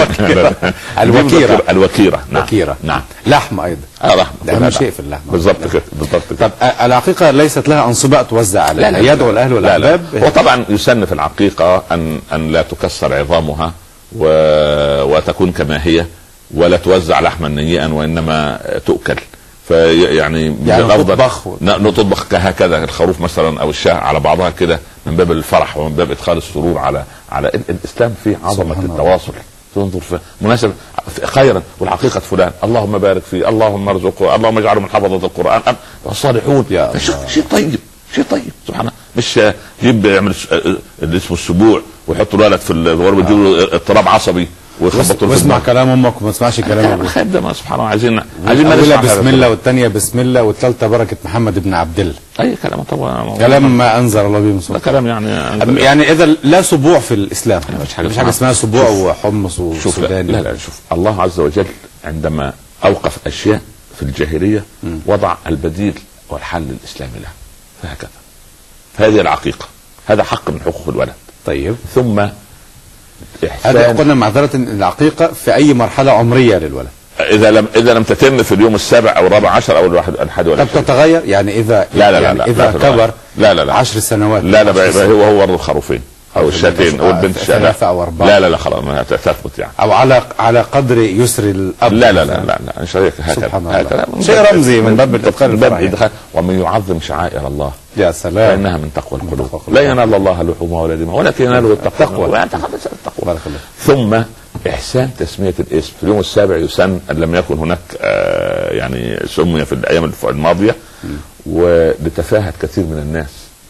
الوكيرة. الوكيرة نعم. وكيرة. نعم. لحم أيضا. اه لحم. أهم شيء في اللحم. بالضبط كده بالضبط كده. طب العقيقة ليست لها أنصباء توزع عليها، يدعو الأهل والأحباب. وطبعا يسن في العقيقة أن أن لا تكسر عظامها و... وتكون كما هي، ولا توزع لحما نيئا وإنما تؤكل. فيعني يعني تطبخ نطبخ هكذا الخروف مثلا او الشاه على بعضها كده من باب الفرح ومن باب ادخال السرور على على الاسلام فيه عظمه التواصل. تنظر في مناسبه خيرا والعقيقه فلان اللهم بارك فيه اللهم ارزقه اللهم اجعله من حفظه القران الصالحون. شيء طيب شيء طيب سبحان الله. مش يجيب يعمل اللي اسمه السبوع ويحط الولد في الغرب ويجيب اضطراب عصبي واسمع كلام امك وما تسمعش كلام ابوك. ده ما سبحان الله. عايزين عايزين بسم الله والثانيه بسم الله والثالثه بركه محمد بن عبد الله. اي كلام طبعا كلام ما انزل الله به من كلام يعني يعني اذا لا سبوع في الاسلام. مش حاجه, حاجة اسمها سبوع وحمص وسوداني. لا لا شوف الله عز وجل عندما اوقف اشياء في الجاهليه م. وضع البديل والحل الاسلامي له. فهكذا هذه العقيقه هذا حق من حقوق الولد. طيب ثم هذا قلنا معذرة العقيقة في أي مرحلة عمرية للولد. إذا لم إذا لم تتم في اليوم السابع أو الرابع عشر أو الواحد الحادي والعشرين. طب تتغير يعني إذا لا لا يعني لا إذا لا كبر لا لا لا عشر سنوات لا لا هو هو ورد الخروفين أو الشاتين أو البنت ثلاثة أو أربعة. لا لا لا خلاص ما تثبت يعني. أو على على قدر يسر الأب. لا لا لا لا لا شيء هكذا شيء رمزي من باب الإدخال الفرعي. ومن يعظم شعائر الله يا سلام فإنها من تقوى القلوب. لا ينال الله لحومها ولا دماء ولكن يناله التقوى. التقوى. ثم إحسان تسمية الاسم في اليوم السابع يسن أن لم يكن هناك آه يعني سمي في الأيام الماضية. ولتفاهة كثير من الناس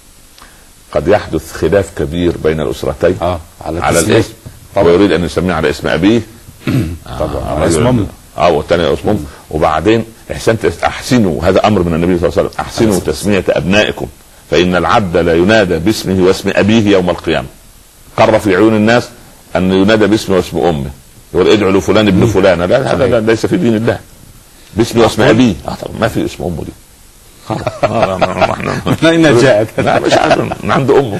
قد يحدث خلاف كبير بين الأسرتين آه على, على الاسم ويريد أن يسميه على اسم أبيه طبعا على اسم أمه اه والثاني اسم أمه. وبعدين إحسان أحسنوا هذا أمر من النبي صلى الله عليه وسلم أحسنوا تسمية أبنائكم فإن العبد لا ينادى باسمه واسم أبيه يوم القيامة. قر في عيون الناس أن ينادى باسمه واسم أمه يقول ادعوا له فلان ابن فلان. لا هذا ليس في دين الله. باسمه واسم أبيه آه طبعا ما في اسم أمه دي خلاص أين جاءت؟ لا مش عارف من عند أمه.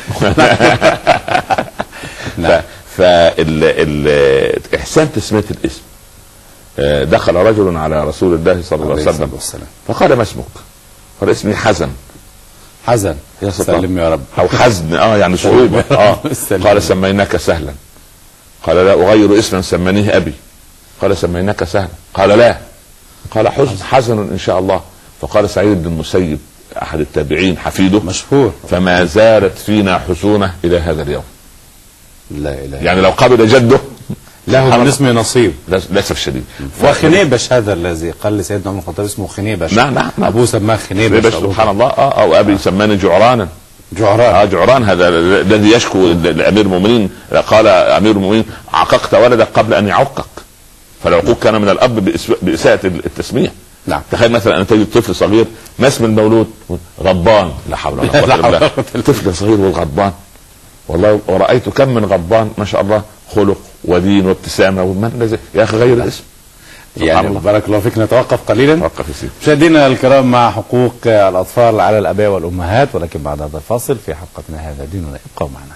فإحسان تسمية الاسم. دخل رجل على رسول الله صلى الله عليه وسلم فقال ما اسمك؟ قال اسمي حزن. حزن يا سلم يا رب. أو حزن اه يعني صعوبة اه قال سميناك سهلا. قال لا أغير اسما سمانيه أبي. قال سميناك سهلا. قال لا. قال حزن حزن إن شاء الله. فقال سعيد بن المسيب أحد التابعين حفيده مشهور فما زالت فينا حزونة إلى هذا اليوم. لا إله يعني لو قبل جده له من اسمه نصيب للاسف الشديد. وخنيبش هذا الذي قال لسيدنا عمر الخطاب اسمه خنيبش. نعم نعم ابوه سماه خنيبش سبحان الله اه او ابي سماني جعرانا جعران. اه جعران هذا الذي يشكو لامير المؤمنين، قال امير المؤمنين: عققت ولدك قبل ان يعقق. فالعقوق كان من الاب باساءة التسميه. نعم. تخيل مثلا ان تجد طفل صغير ما اسم المولود؟ غضبان. لا حول ولا قوه الا بالله. طفل صغير والغضبان، والله ورايت كم من غضبان ما شاء الله، خلق ودين وابتسامه، ومن يا اخي غير الاسم. يعني بارك الله فيك. نتوقف قليلا. توقف يا سيدي. مشاهدينا الكرام، مع حقوق الاطفال على الاباء والامهات، ولكن بعد هذا الفاصل في حلقتنا هذا ديننا. ابقوا معنا.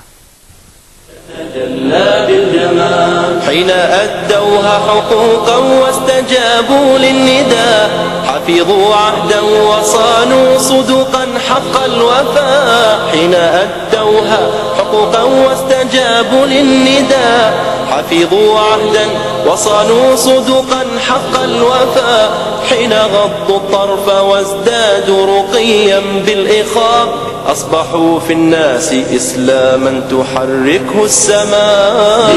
تجلى بالجمال حين أدوها حقوقا واستجابوا للنداء، حفظوا عهدا وصانوا صدقا حق الوفاء. حين أدوها حقوقا واستجابوا للنداء، حفظوا عهدا وصانوا صدقا حق الوفاء. حين غضوا الطرف وازدادوا رقيا بالإخاء، أصبحوا في الناس إسلاما تحركه السماء.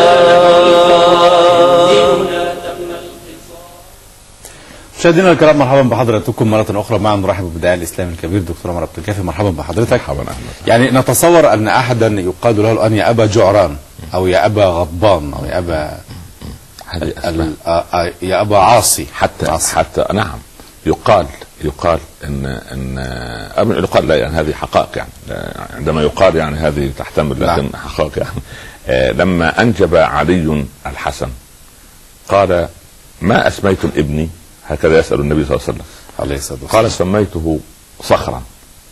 مشاهدينا الكرام، مرحبا بحضراتكم مرة أخرى. معنا نرحب بالداعية الإسلامي الكبير دكتور عمر عبد الكافي. مرحبا بحضرتك. مرحبا أهلا. يعني نتصور أن أحدا يقال له الآن يا أبا جعران، أو يا أبا غضبان، أو يا أبا ال... ال... يا أبا عاصي. حتى عاصي. حتى نعم يقال يقال ان ان يقال لا يعني هذه حقائق، يعني عندما يقال يعني هذه تحتمل، لكن حقائق يعني. آه لما انجب علي الحسن قال: ما اسميتم ابني؟ هكذا يسأل النبي صلى الله عليه وسلم عليه الصلاة والسلام. قال: سميته صخرا.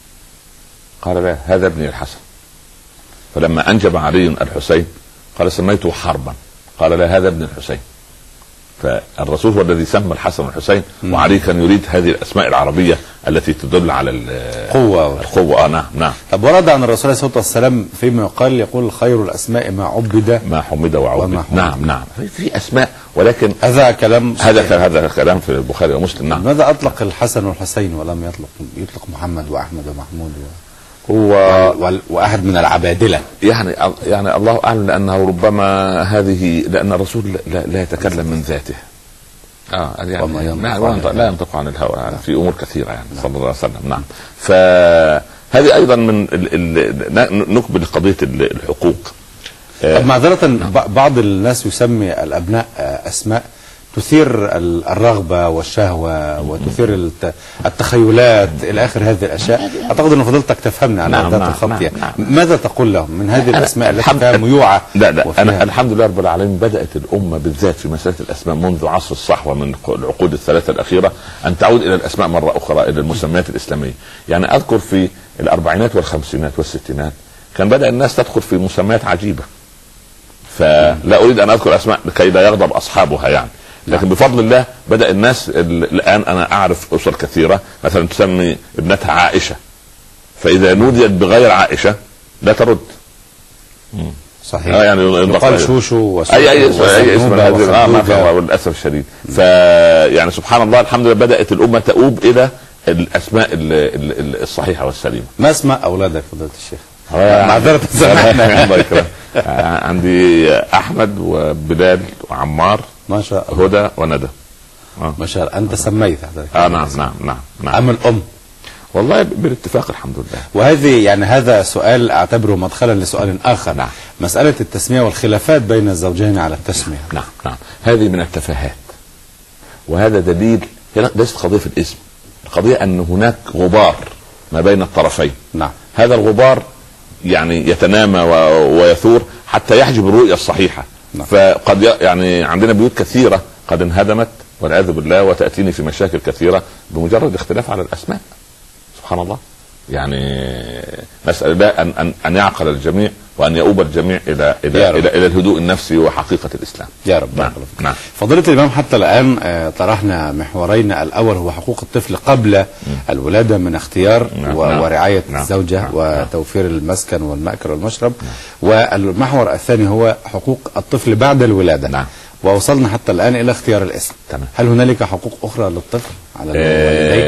قال: لا، هذا ابني الحسن. فلما انجب علي الحسين قال: سميته حربا. قال: لا، هذا ابن الحسين. فالرسول هو الذي سمى الحسن والحسين، وعلي كان يريد هذه الاسماء العربيه التي تدل على القوه. القوه. آه نعم نعم. طب ورد عن الرسول عليه الصلاه والسلام فيما يقال، يقول: خير الاسماء ما عبد ما حمد وعبد. نعم نعم. في اسماء، ولكن هذا كلام هذا هذا كلام في البخاري ومسلم. نعم. ماذا اطلق الحسن والحسين ولم يطلق يطلق محمد واحمد ومحمود و... هو واحد من العبادله؟ يعني يعني الله اعلم، لانه ربما هذه لان الرسول لا, لا يتكلم من ذاته. اه يعني ينطق لا ينطق عن الهوى يعني في امور كثيره يعني صلى الله عليه وسلم. نعم. فهذه ايضا من ال ال نقبل قضيه الحقوق. طب معذره، بعض الناس يسمي الابناء اسماء تثير الرغبة والشهوة وتثير التخيلات إلى آخر هذه الأشياء. أعتقد أن فضلتك تفهمني على نعم ذات نعم الخط. نعم نعم. ماذا تقول لهم من هذه الأسماء التي فيها ميوعة؟ لا لا أنا الحمد لله رب العالمين بدأت الأمة بالذات في مسألة الأسماء منذ عصر الصحوة من العقود الثلاثة الأخيرة أن تعود إلى الأسماء مرة أخرى، إلى المسميات الإسلامية. يعني أذكر في الأربعينات والخمسينات والستينات كان بدأ الناس تدخل في مسميات عجيبة، فلا أريد أن أذكر أسماء لكي لا يغضب أصحابها يعني، لكن بفضل الله بدأ الناس الآن. أنا أعرف أسر كثيرة مثلا تسمي ابنتها عائشة، فإذا نوديت بغير عائشة لا ترد. صحيح. آه يعني يقال شوشو وسوشو أي أي أي اسم هذه. آه ما والأسف الشديد. فيعني سبحان الله الحمد لله بدأت الأمة تؤوب إلى الأسماء الصحيحة والسليمة. ما اسماء أولادك فضيلة الشيخ؟ معذرة سامحنا. الله يكرمك. عندي أحمد وبلال وعمار ما شاء الله، هدى وندى. آه. ما شاء الله. أنت سميت حضرتك؟ آه نعم نعم نعم نعم. أم الأم؟ والله بالاتفاق الحمد لله. وهذه يعني هذا سؤال أعتبره مدخلا لسؤال آخر. نعم. مسألة التسمية والخلافات بين الزوجين على التسمية. نعم نعم. هذه من التفاهات، وهذا دليل. ليست قضية في الاسم، القضية أن هناك غبار ما بين الطرفين. نعم. هذا الغبار يعني يتنامى ويثور حتى يحجب الرؤية الصحيحة. نعم. فقد يعني عندنا بيوت كثيرة قد انهدمت والعياذ بالله، وتأتيني في مشاكل كثيرة بمجرد اختلاف على الأسماء. سبحان الله. يعني نسأل الله أن أن أن يعقل الجميع وأن يؤوب الجميع إلى إلى إلى, إلى الهدوء النفسي وحقيقة الإسلام. يا رب. نعم. نعم. فضيلة الإمام، حتى الآن طرحنا محورين. الأول هو حقوق الطفل قبل م. الولادة من اختيار نعم. ورعاية نعم. الزوجة نعم. وتوفير المسكن والمأكل والمشرب. نعم. والمحور الثاني هو حقوق الطفل بعد الولادة. نعم. ووصلنا حتى الآن إلى اختيار الاسم. تمام. هل هنالك حقوق أخرى للطفل على الوالدين؟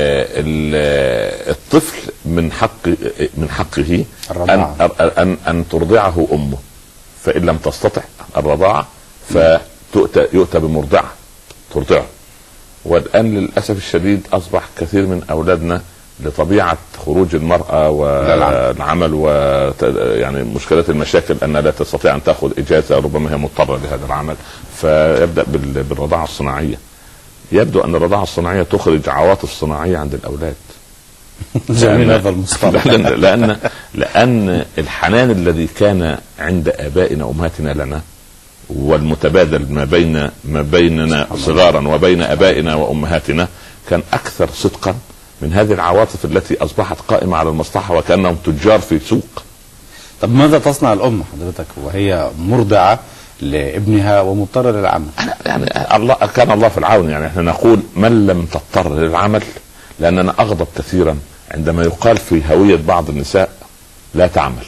آه الطفل من حق من حقه أن, أن أن ترضعه أمه، فإن لم تستطع الرضاعة فتؤتى يؤتى بمرضعة ترضعه. والآن للأسف الشديد أصبح كثير من أولادنا لطبيعه خروج المراه والعمل و يعني مشكله المشاكل ان لا تستطيع ان تاخذ اجازه، ربما هي مضطره لهذا العمل، فيبدا بالرضاعه الصناعيه. يبدو ان الرضاعه الصناعيه تخرج عواطف صناعيه عند الاولاد. جميل هذا المصطلح. لأن, لان لان الحنان الذي كان عند ابائنا وامهاتنا لنا والمتبادل ما بين ما بيننا صغارا وبين ابائنا وامهاتنا كان اكثر صدقا من هذه العواطف التي اصبحت قائمه على المصلحه وكانهم تجار في سوق. طب ماذا تصنع الام حضرتك وهي مرضعه لابنها ومضطره للعمل؟ يعني الله كان الله في العون. يعني احنا نقول من لم تضطر للعمل، لاننا اغضب كثيرا عندما يقال في هويه بعض النساء لا تعمل.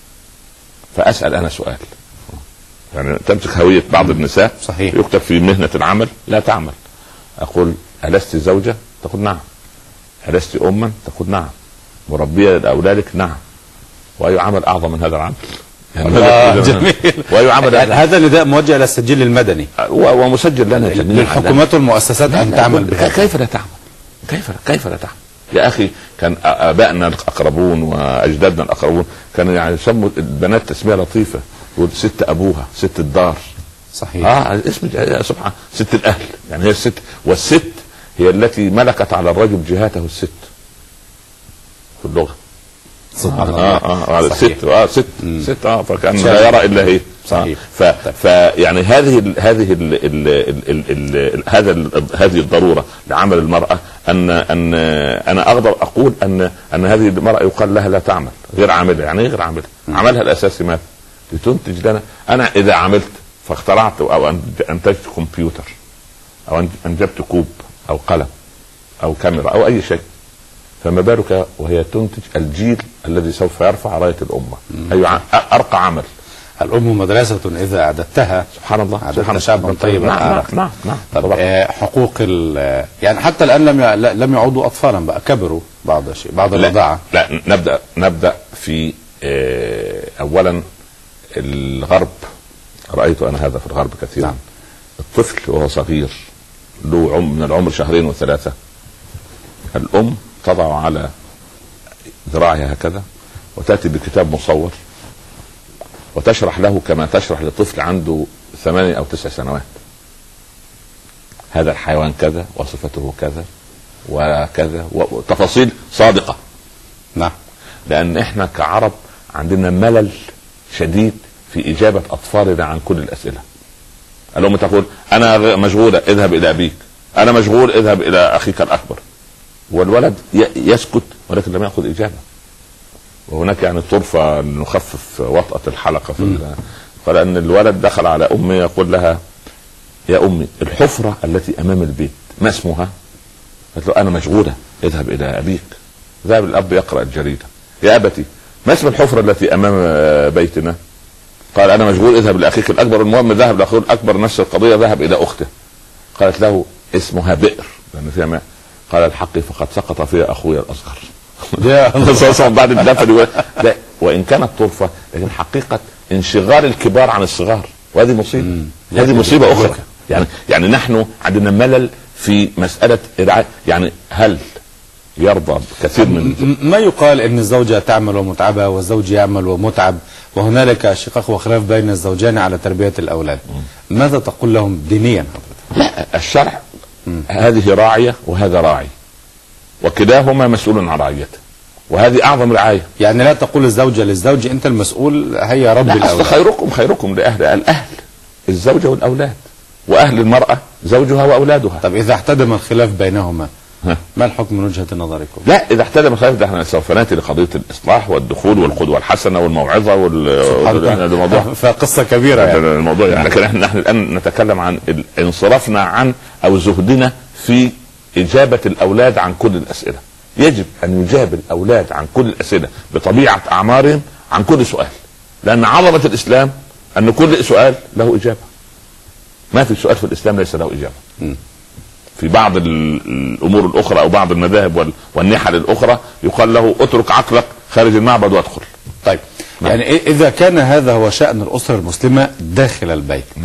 فاسال انا سؤال، يعني تمسك هويه بعض النساء صحيح يكتب في مهنه العمل لا تعمل، اقول ألست زوجة؟ تقول نعم. ألست أما؟ تقول نعم. مربية لأولادك؟ نعم. وأي عمل أعظم من هذا العمل؟ يعني جميل. وأي عمل هذا نداء موجه إلى السجل المدني ومسجل لنا جميعا للحكومات والمؤسسات أن تعمل بهذا. كيف لا تعمل؟ كيف كيف لا تعمل؟ يا أخي كان آبائنا الأقربون وأجدادنا الأقربون كانوا يعني يسموا البنات تسمية لطيفة، يقول ست أبوها، ست الدار. صحيح. اه اسم سبحان ست الاهل. يعني هي الست، والست هي التي ملكت على الرجل جهاته الست في اللغه. سبحان الله. اه اه, آه ست اه ست مم. ست اه فكان لا يرى الا هي. صحيح. ف فيعني هذه ال هذه ال ال ال ال ال هذا ال هذه الضروره لعمل المراه ان ان انا اقدر اقول ان ان هذه المراه يقال لها لا تعمل، غير عامله. يعني غير عامله، عملها الاساسي ماذا؟ لتنتج لنا. انا اذا عملت فاخترعت او انتجت كمبيوتر او انجبت كوب او قلم او كاميرا او اي شيء، فما بالك وهي تنتج الجيل الذي سوف يرفع راية الامة. اي ارقى عمل. الام مدرسة اذا اعددتها. سبحان الله. اعددتها شابا طيبا. نعم نعم نعم, نعم. طب آه حقوق يعني حتى الان لم لم يعودوا اطفالا بقى، كبروا بعض الشيء بعض الرضاعة. لا, لا نبدا نبدا في آه اولا الغرب. رأيت أنا هذا في الغرب كثيرا. نعم. الطفل وهو صغير له من العمر شهرين وثلاثة، الأم تضع على ذراعها هكذا وتأتي بكتاب مصور وتشرح له كما تشرح لطفل عنده ثمانية أو تسع سنوات. هذا الحيوان كذا وصفته كذا وكذا وتفاصيل صادقة. نعم. لأن إحنا كعرب عندنا ملل شديد في إجابة أطفالنا عن كل الأسئلة. الأم تقول أنا مشغولة، اذهب إلى أبيك. أنا مشغول، اذهب إلى أخيك الأكبر. والولد يسكت ولكن لم يأخذ إجابة. وهناك يعني طرفة نخفف وطأة الحلقة في فلأن الولد دخل على أمي يقول لها يا أمي الحفرة التي أمام البيت ما اسمها؟ قالت له أنا مشغولة، اذهب إلى أبيك. ذهب الأب يقرأ الجريدة. يا أبتي ما اسم الحفرة التي أمام بيتنا؟ قال أنا مشغول، اذهب لأخيك الأكبر. المهم ذهب لأخوه الأكبر نفس القضية، ذهب إلى أخته. قالت له اسمها بئر لأن فيها ماء. قال الحق فقد سقط فيها أخويا الأصغر. بعد الدفن. وإن كانت طرفة لكن حقيقة انشغال الكبار عن الصغار، وهذه مصيبة. هذه مصيبة أخرى. يعني يعني نحن عندنا ملل في مسألة يعني هل يرضى كثير من ما يقال ان الزوجة تعمل ومتعبة والزوج يعمل ومتعب، وهنالك شقاق وخلاف بين الزوجين على تربية الأولاد. ماذا تقول لهم دينيا حضرتك؟ لا، الشرع م. هذه راعية وهذا راعي وكلاهما مسؤول عن رعيته، وهذه أعظم رعاية. يعني لا تقول الزوجة للزوج أنت المسؤول، هيا رب لا الأولاد. أصل خيركم خيركم لأهل الأهل الزوجة والأولاد، وأهل المرأة زوجها وأولادها. طب إذا احتدم الخلاف بينهما ما الحكم من وجهة نظركم؟ لا، إذا احتدم الخلاف ده احنا سوف نأتي لقضية الإصلاح والدخول والقدوة الحسنة والموعظة والموضوع فقصة كبيرة يعني. الموضوع يعني لكن احنا نحن الآن نتكلم عن انصرافنا عن أو زهدنا في إجابة الأولاد عن كل الأسئلة. يجب أن يجاب الأولاد عن كل الأسئلة بطبيعة أعمارهم عن كل سؤال، لأن عظمة الإسلام أن كل سؤال له إجابة. ما في سؤال في الإسلام ليس له إجابة. م. في بعض الأمور الأخرى أو بعض المذاهب والنحل الأخرى يقال له اترك عقلك خارج المعبد وادخل. طيب نعم. يعني إذا كان هذا هو شأن الأسرة المسلمة داخل البيت، نعم.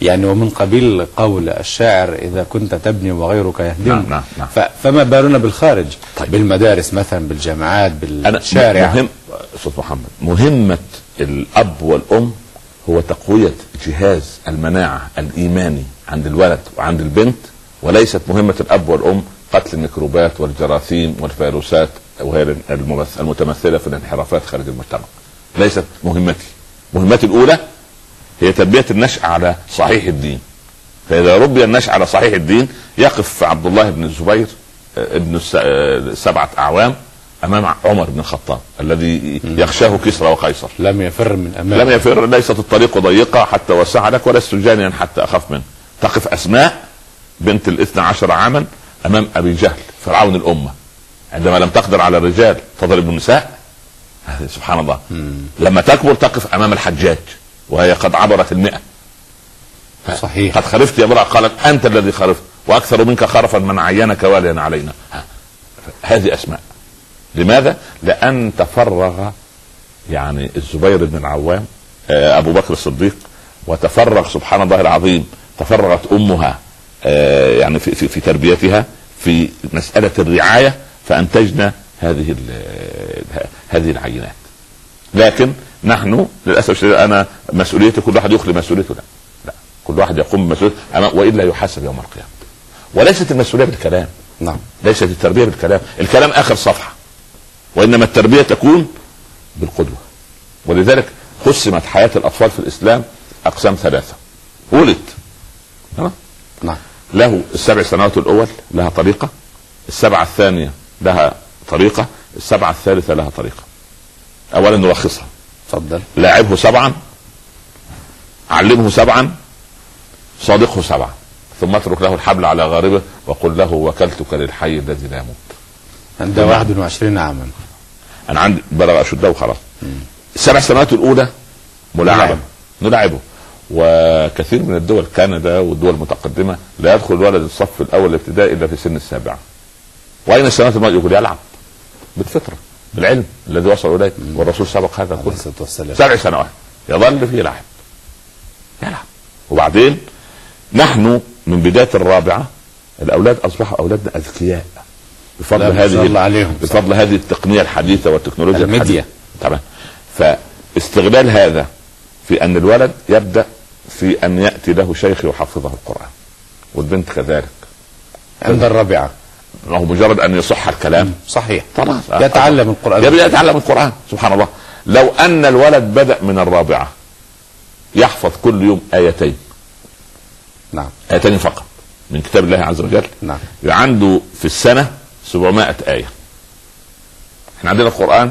يعني ومن قبيل قول الشاعر إذا كنت تبني وغيرك يهدم. نعم نعم نعم. فما بالنا بالخارج؟ طيب. بالمدارس مثلا، بالجامعات، بالشارع. مهم أستاذ محمد، مهمة الأب والأم هو تقوية جهاز المناعة الإيماني عند الولد وعند البنت، وليست مهمة الأب والأم قتل الميكروبات والجراثيم والفيروسات وهي المتمثلة في الانحرافات خارج المجتمع. ليست مهمتي. مهمتي الأولى هي تربية النشء على صحيح الدين. فإذا ربي النشء على صحيح الدين يقف عبد الله بن الزبير ابن سبعة أعوام أمام عمر بن الخطاب الذي يخشاه كسرى وقيصر. لم يفر من أمام. لم يفر. ليست الطريق ضيقة حتى وسع لك، ولست جانيا حتى أخاف منه. تقف أسماء بنت الاثنى عشر عاما أمام أبي جهل فرعون الأمة عندما لم تقدر على الرجال تضرب النساء. سبحان الله. مم. لما تكبر تقف أمام الحجاج وهي قد عبرت المئة. صحيح. قد خرفت يا امرأة، قالت أنت الذي خرفت وأكثر منك خرفا من عينك واليا علينا. هذه أسماء. لماذا؟ لأن تفرغ يعني الزبير بن العوام أبو بكر الصديق، وتفرغ سبحان الله العظيم تفرغت أمها يعني في, في, في تربيتها في مسألة الرعاية، فأنتجنا هذه هذه العينات. لكن نحن للأسف الشديد أنا مسؤوليتي كل واحد يخلي مسؤوليته. لا لا، كل واحد يقوم بمسؤوليته وإلا يحاسب يوم القيامة. وليست المسؤولية بالكلام. نعم. ليست التربية بالكلام. الكلام آخر صفحة، وإنما التربية تكون بالقدوة. ولذلك قسمت حياة الأطفال في الإسلام أقسام ثلاثة. ولد نعم له السبع سنوات الأول لها طريقة، السبعة الثانية لها طريقة، السبعة الثالثة لها طريقة. أولا نلخصها. تفضل. لاعبه سبعا، علمه سبعا، صادقه سبعا، ثم اترك له الحبل على غاربه وقل له وكلتك للحي الذي لا يموت. عند واحد وعشرين عاما. أنا عندي بلغ أشده وخلاص. السبع سنوات الأولى ملاعبة نلعبه. وكثير من الدول كندا والدول المتقدمة لا يدخل الولد الصف الأول الابتدائي إلا في سن السابعة. وأين السنوات الماضية؟ يقول يلعب بالفطرة بالعلم الذي وصل إليه، والرسول سبق هذا كله. سبع سنوات يظل فيه يلعب يلعب. وبعدين نحن من بداية الرابعة الأولاد أصبحوا أولادنا أذكياء بفضل هذه بفضل هذه التقنية الحديثة والتكنولوجيا الميديا. طبعا. فاستغلال هذا في أن الولد يبدأ في أن يأتي له شيخ يحفظه القرآن، والبنت كذلك عند الرابعة. هو مجرد أن يصح الكلام صحيح طبعا يتعلم القرآن. يبدأ يتعلم القرآن. سبحان الله. لو أن الولد بدأ من الرابعة يحفظ كل يوم آيتين. نعم. آيتين فقط من كتاب الله عز وجل. نعم. عنده في السنة سبعمائة آية. احنا عندنا القرآن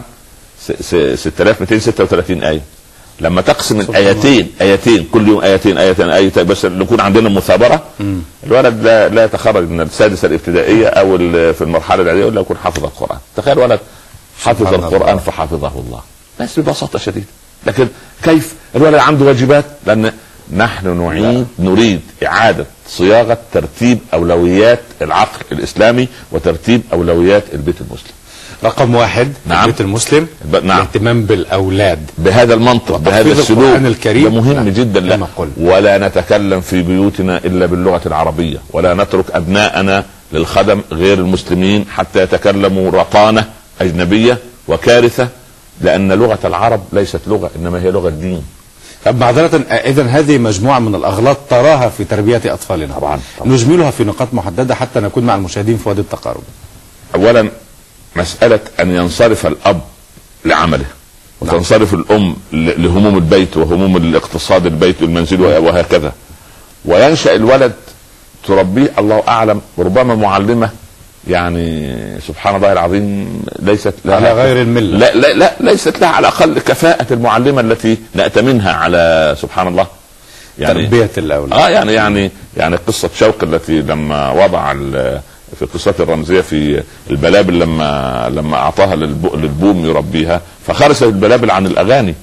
ستة آلاف ومئتين وستة وثلاثين آية. لما تقسم الآيتين آيتين كل يوم آيتين آيتين آيتين بس نكون عندنا مثابرة. الولد لا, لا يتخرج من السادسة الابتدائية أو في المرحلة الإعدادية إلا يكون حافظ القرآن. تخيل ولد حفظ القرآن فحفظه الله، بس ببساطة شديدة. لكن كيف الولد عنده واجبات؟ لأن نحن نعيد نريد إعادة صياغة ترتيب أولويات العقل الإسلامي وترتيب أولويات البيت المسلم. رقم واحد نعم. البيت المسلم. نعم. الاهتمام بالأولاد بهذا المنطق بهذا السلوك الكريم. ده مهم نعم. جدا. لما قل. ولا نتكلم في بيوتنا إلا باللغة العربية، ولا نترك أبناءنا للخدم غير المسلمين حتى يتكلموا رطانة أجنبية وكارثة، لأن لغة العرب ليست لغة إنما هي لغة دين. طب معذرة، إذن هذه مجموعة من الأغلاط تراها في تربية أطفالنا. طبعا. طبعا. نجملها في نقاط محددة حتى نكون مع المشاهدين في وادي التقارب. أولا مسألة أن ينصرف الأب لعمله وتنصرف الأم لهموم البيت وهموم الاقتصاد البيت والمنزل وهكذا، وينشأ الولد تربيه الله أعلم ربما معلمة يعني سبحان الله العظيم ليست لها على غير الملة. لا, لا, لا ليست لها على الأقل كفاءة المعلمة التي نأتمنها على سبحان الله يعني تربية الأولاد. آه يعني يعني يعني قصة شوق التي لما وضع في القصات الرمزية في البلابل لما لما أعطاها للبوم يربيها فخرست البلابل عن الأغاني،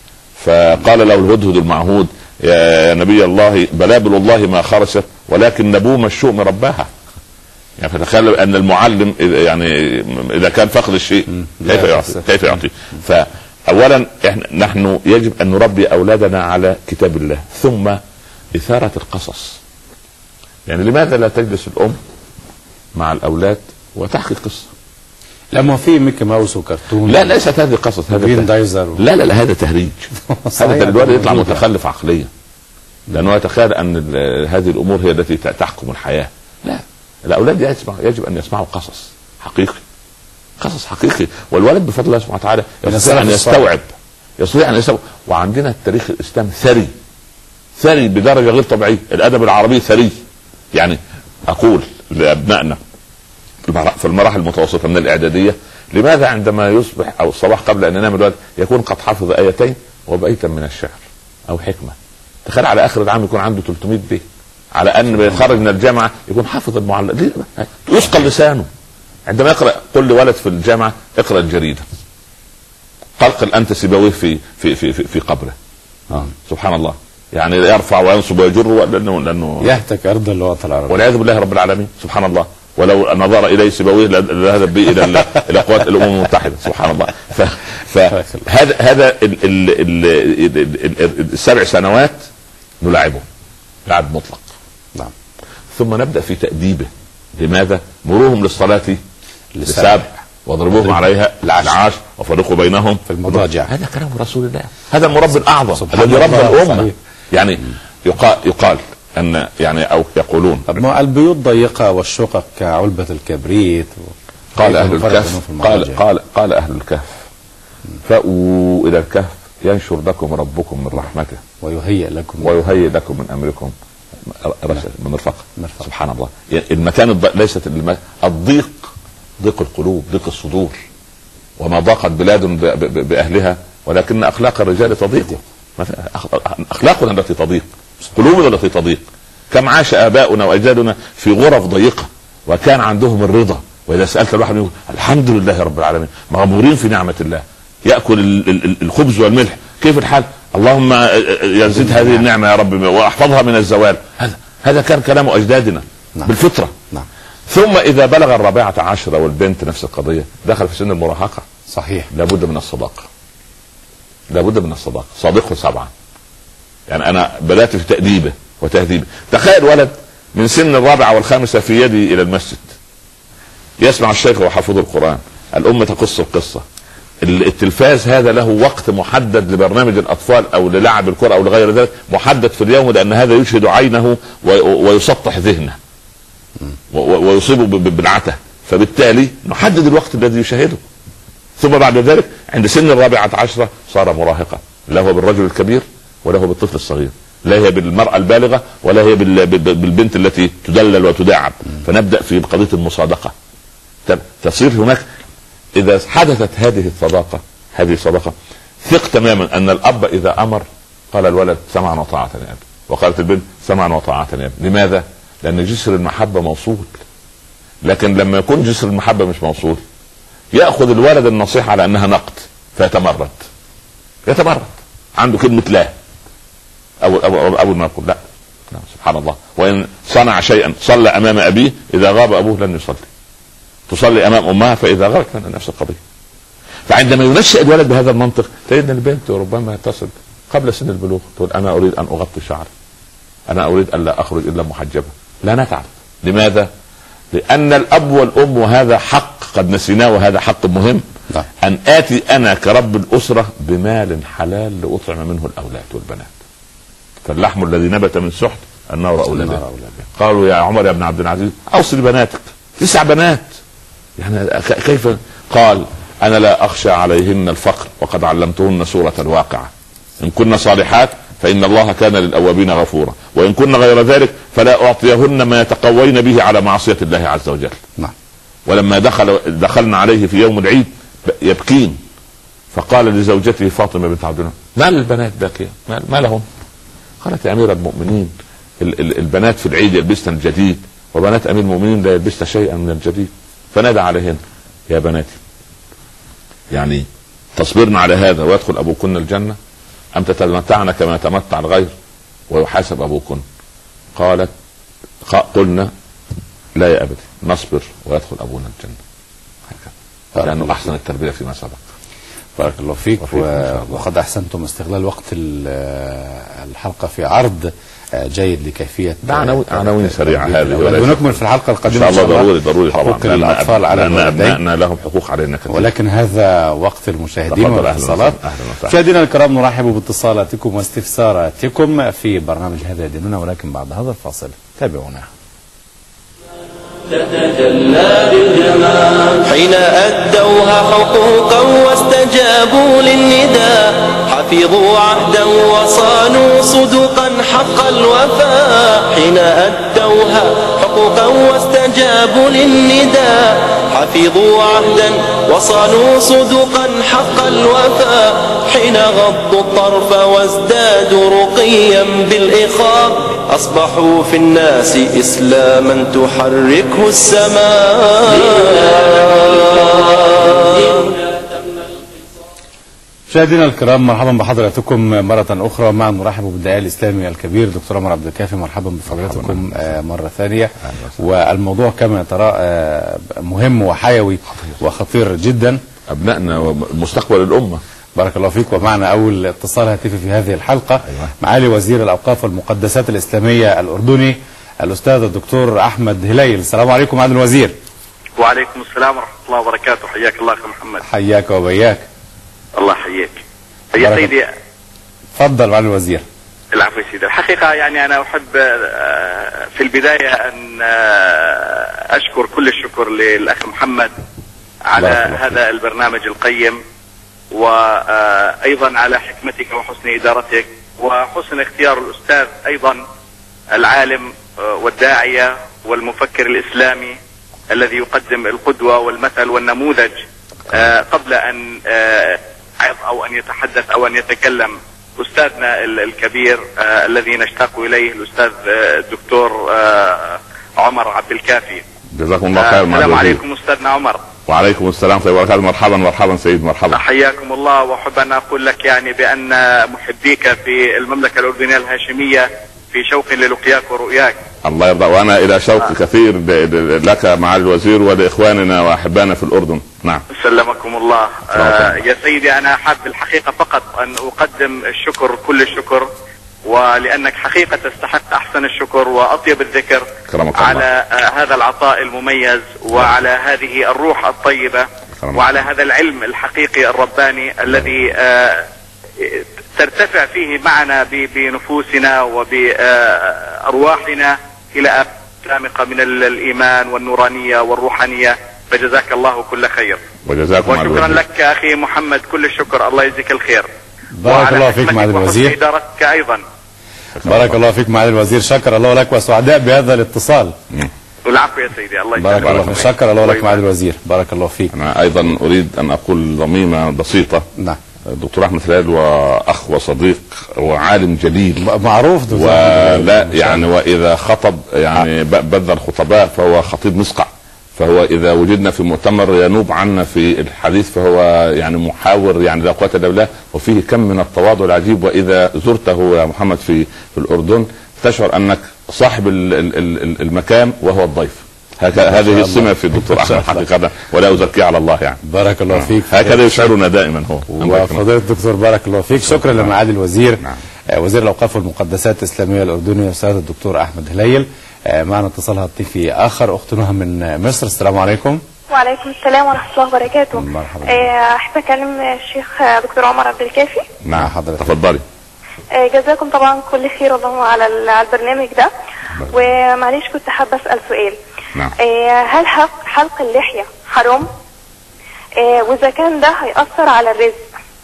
فقال له الهدهد المعهود يا نبي الله بلابل الله ما خرست ولكن نبوم الشؤم رباها. يعني فتخيل أن المعلم يعني إذا كان فقد الشيء كيف يعطي كيف يعطي فأولا إحنا نحن يجب أن نربي أولادنا على كتاب الله، ثم إثارة القصص. يعني لماذا لا تجلس الأم مع الأولاد وتحكي قصة؟ لما في ميكي ماوس وكرتون. لا ليست هذه قصص، هذا دايزر و... لا لا لا هذا تهريج. هذا الولد يطلع متخلف عقليا لأنه يتخيل أن هذه الأمور هي التي تحكم الحياة. لا، الأولاد يسمع يجب أن يسمعوا قصص حقيقي، قصص حقيقي. والولد بفضل الله سبحانه وتعالى يستطيع أن يستوعب، يستطيع أن يستوعب. وعندنا التاريخ الإسلامي ثري ثري بدرجة غير طبيعية. الأدب العربي ثري. يعني أقول لأبنائنا في المراحل المتوسطة من الإعدادية، لماذا عندما يصبح أو الصباح قبل أن ينام الولد يكون قد حفظ آيتين وبيتا من الشعر أو حكمة؟ تخيل على آخر العام يكون عنده ثلاثمائة بيت، على أن يخرج من الجامعة يكون حافظ المعلق، يثقل لسانه. عندما يقرأ قل لولد في الجامعة اقرأ الجريدة، قلقل أنت سيبويه في في في في, في قبره. آه. سبحان الله، يعني يرفع وينصب ويجر لأنه لأنه يهتك أرض الوطن العربي والعياذ بالله رب العالمين. سبحان الله، ولو نظر اليه سيبويه لذهب به الى الى قوات الامم المتحده. سبحان الله. فهذا هذا السبع سنوات نلعبه لعب مطلق. نعم. ثم نبدا في تاديبه. لماذا؟ مروهم للصلاه للسابع واضربوهم عليها العاشر وفرقوا بينهم في المضاجع. هذا كلام رسول الله، هذا المربي الاعظم الذي ربى الامه. يعني يقال يقال أن يعني أو يقولون البيوت ضيقة والشقق كعلبة الكبريت و... قال أهل الكهف قال قال قال أهل الكهف فأووا إلى الكهف ينشر لكم ربكم من رحمته ويهيئ لكم ويهيئ لكم من أمركم من مرفق. سبحان الله. يعني المكان الض... ليست الم... الضيق ضيق القلوب، ضيق الصدور. وما ضاقت بلاد ب... ب... بأهلها ولكن أخلاق الرجال تضيق. أخلاقنا التي تضيق، قلوبنا التي تضيق. كم عاش آباؤنا وأجدادنا في غرف ضيقة وكان عندهم الرضا. وإذا سألت الواحد يقول الحمد لله رب العالمين، مغمورين في نعمة الله، يأكل الخبز والملح. كيف الحال؟ اللهم يزيد هذه النعمة يا رب وأحفظها من الزوال. هذا هذا كان كلام أجدادنا. نعم. بالفطرة. نعم. ثم إذا بلغ الرابعة عشرة والبنت نفس القضية دخل في سن المراهقة. صحيح. لابد من الصداقة، لابد من الصداقة. صادقه سبعة. يعني أنا بدأت في تأديبه وتهذيبه. تخيل ولد من سن الرابعة والخامسة في يدي إلى المسجد يسمع الشيخ وحافظ القرآن، الأم تقص القصة، التلفاز هذا له وقت محدد لبرنامج الأطفال أو للعب الكرة أو لغير ذلك محدد في اليوم، لأن هذا يشهد عينه ويسطح ذهنه ويصيبه بالعته، فبالتالي نحدد الوقت الذي يشاهده. ثم بعد ذلك عند سن الرابعة عشرة صار مراهقا، لا هو بالرجل الكبير ولا هو بالطفل الصغير، لا هي بالمرأة البالغة ولا هي بالبنت التي تدلل وتداعب. فنبدأ في قضية المصادقة. تصير هناك إذا حدثت هذه الصداقة، هذه الصداقة ثق تماما أن الأب إذا أمر قال الولد سمعا وطاعة يا أبي، وقالت البنت سمعا وطاعة يا أبي. لماذا؟ لأن جسر المحبة موصول. لكن لما يكون جسر المحبة مش موصول يأخذ الولد النصيحة على أنها نقد فيتمرد، يتمرد عنده كلمة لا أول أول أول ما يقول لا. لا سبحان الله. وإن صنع شيئا صلى أمام أبيه إذا غاب أبوه لن يصلي، تصلي أمام أمها فإذا غابت نفس القضية. فعندما ينشأ الولد بهذا المنطق تجد البنت ربما تصل قبل سن البلوغ تقول أنا أريد أن أغطي شعري، أنا أريد أن لا أخرج إلا محجبة. لا نتعب. لماذا؟ لأن الأب والأم وهذا حق قد نسيناه وهذا حق مهم. لا. أن آتي أنا كرب الأسرة بمال حلال لأطعم منه الأولاد والبنات. فاللحم الذي نبت من سحت النار أولى به. قالوا يا عمر يا ابن عبد العزيز أوصي بناتك، تسع بنات يعني كيف؟ قال أنا لا أخشى عليهن الفقر وقد علمتهن سورة الواقعة، إن كن صالحات فإن الله كان للأوابين غفورا، وإن كن غير ذلك فلا أعطيهن ما يتقوين به على معصية الله عز وجل. نعم. ولما دخل دخلنا عليه في يوم العيد يبكين فقال لزوجته فاطمة بنت عبد الله ما للبنات باكية ما لهم؟ قالت يا أمير المؤمنين البنات في العيد يلبسن الجديد وبنات أمير المؤمنين لا يلبسن شيئا من الجديد. فنادى عليهن يا بناتي يعني تصبرن على هذا ويدخل أبوكن الجنة أم تتمتعن كما تمتع الغير ويحاسب أبوكن؟ قالت قلنا لا يا أبتي نصبر ويدخل أبونا الجنة، لأنه أحسن التربية فيما سبق. بارك الله فيك. وقد أحسنتم استغلال وقت الحلقة في عرض جيد لكيفية عناوين سريعة هذه، ونكمل في الحلقة القادمة إن شاء الله. ضروري ضروري طبعا، حقوق الأطفال على الوالدين لهم حقوق علينا كثير، ولكن هذا وقت المشاهدين والاتصالات. مشاهدينا الكرام، نرحب باتصالاتكم واستفساراتكم في برنامج هذا ديننا، ولكن بعد هذا الفاصل تابعونا. تتجلى بالجمال حين أدوها حقوقا واستجابوا للنداء، حفظوا عهدا وصانوا صدقا حق الوفاء. حين أدوها حقوقا واستجابوا للنداء، حفظوا عهدا وصانوا صدقا حق الوفاء. حين غضوا الطرف وازدادوا رقيا بالإخاء، أصبحوا في الناس إسلاما تحركه السماء. مشاهدينا الكرام، مرحبا بحضراتكم مرة أخرى. معا نرحب بالداعية الإسلامي الكبير دكتور عمر عبد الكافي. مرحبا بفضيلتكم مرة ثانية. والموضوع كما ترى مهم وحيوي وخطير جدا، أبنائنا ومستقبل الأمة. بارك الله فيك. ومعنا أول اتصال هاتفي في هذه الحلقة معالي وزير الأوقاف والمقدسات الإسلامية الأردني الأستاذ الدكتور أحمد هليل. السلام عليكم معالي الوزير. وعليكم السلام ورحمة الله وبركاته. حياك الله أخي محمد. حياك وبياك. الله يحييك. يا سيدي تفضل معالي الوزير. العفو يا سيدي. الحقيقة يعني أنا أحب في البداية أن أشكر كل الشكر للأخ محمد على هذا البرنامج القيم، وأيضا على حكمتك وحسن إدارتك وحسن اختيار الأستاذ أيضا العالم والداعية والمفكر الإسلامي الذي يقدم القدوة والمثل والنموذج قبل أن أو أن يتحدث أو أن يتكلم. أستاذنا الكبير الذي نشتاق إليه الأستاذ الدكتور عمر عبد الكافي. جزاكم الله خير. السلام عليكم أستاذنا عمر. وعليكم السلام ورحمة الله وبركاته. مرحبا مرحبا سيد، مرحبا. حياكم الله. وأحب أن أقول لك يعني بأن محبيك في المملكة الأردنية الهاشمية في شوق للقياك ورؤياك. الله يرضى. وأنا إلى شوق آه. كثير لك معالي الوزير ولإخواننا وأحبائنا في الأردن. نعم. سلمكم الله. آه يا سيدي، أنا حاب الحقيقة فقط أن أقدم الشكر كل الشكر، ولأنك حقيقة تستحق أحسن الشكر وأطيب الذكر على آه هذا العطاء المميز وعلى هذه الروح الطيبة وعلى هذا العلم الحقيقي الرباني الذي آه ترتفع فيه معنا بنفوسنا وبأرواحنا إلى أعماق من الإيمان والنورانية والروحانية. فجزاك الله كل خير. وجزاكم الله. وشكرا لك أخي محمد كل الشكر. الله يجزيك الخير. بارك الله فيك معالي الوزير. إدارتك أيضا. بارك الله فيك معالي الوزير. شكر الله لك وسعداء بهذا الاتصال. والعفو يا سيدي. الله يجزيك. بارك الله فيك. شكر الله لك معالي الوزير. بارك الله فيك. أنا أيضا أريد أن أقول ضميمة بسيطة. نعم. دكتور احمد هلال واخ وصديق وعالم جليل معروف دكتور. ولا يعني واذا خطب يعني بذل الخطباء فهو خطيب مسقع، فهو اذا وجدنا في مؤتمر ينوب عنا في الحديث، فهو يعني محاور يعني لا قوة الا بالله، وفيه كم من التواضع العجيب. واذا زرته يا محمد في في الاردن تشعر انك صاحب المكان وهو الضيف. هذه السمة في الدكتور احمد حقيقة ولا ازكي على الله يعني. بارك الله فيك. هكذا يشعرنا دائما هو. وفضيلة الدكتور بارك الله فيك. شكرا لمعالي الوزير. نعم. وزير الاوقاف والمقدسات الاسلامية الاردني الاستاذ الدكتور احمد هليل. معنا اتصال هاتفي اخر، اخت نهى من مصر. السلام عليكم. وعليكم السلام ورحمة الله وبركاته. مرحبا. احب اكلم الشيخ دكتور عمر عبد الكافي. نعم حضرتك تفضلي. جزاكم طبعا كل خير الله على البرنامج ده. ومعليش كنت حابة اسأل سؤال. نعم. هل حلق, حلق اللحية حرام؟ واذا كان ده هيأثر على الرزق،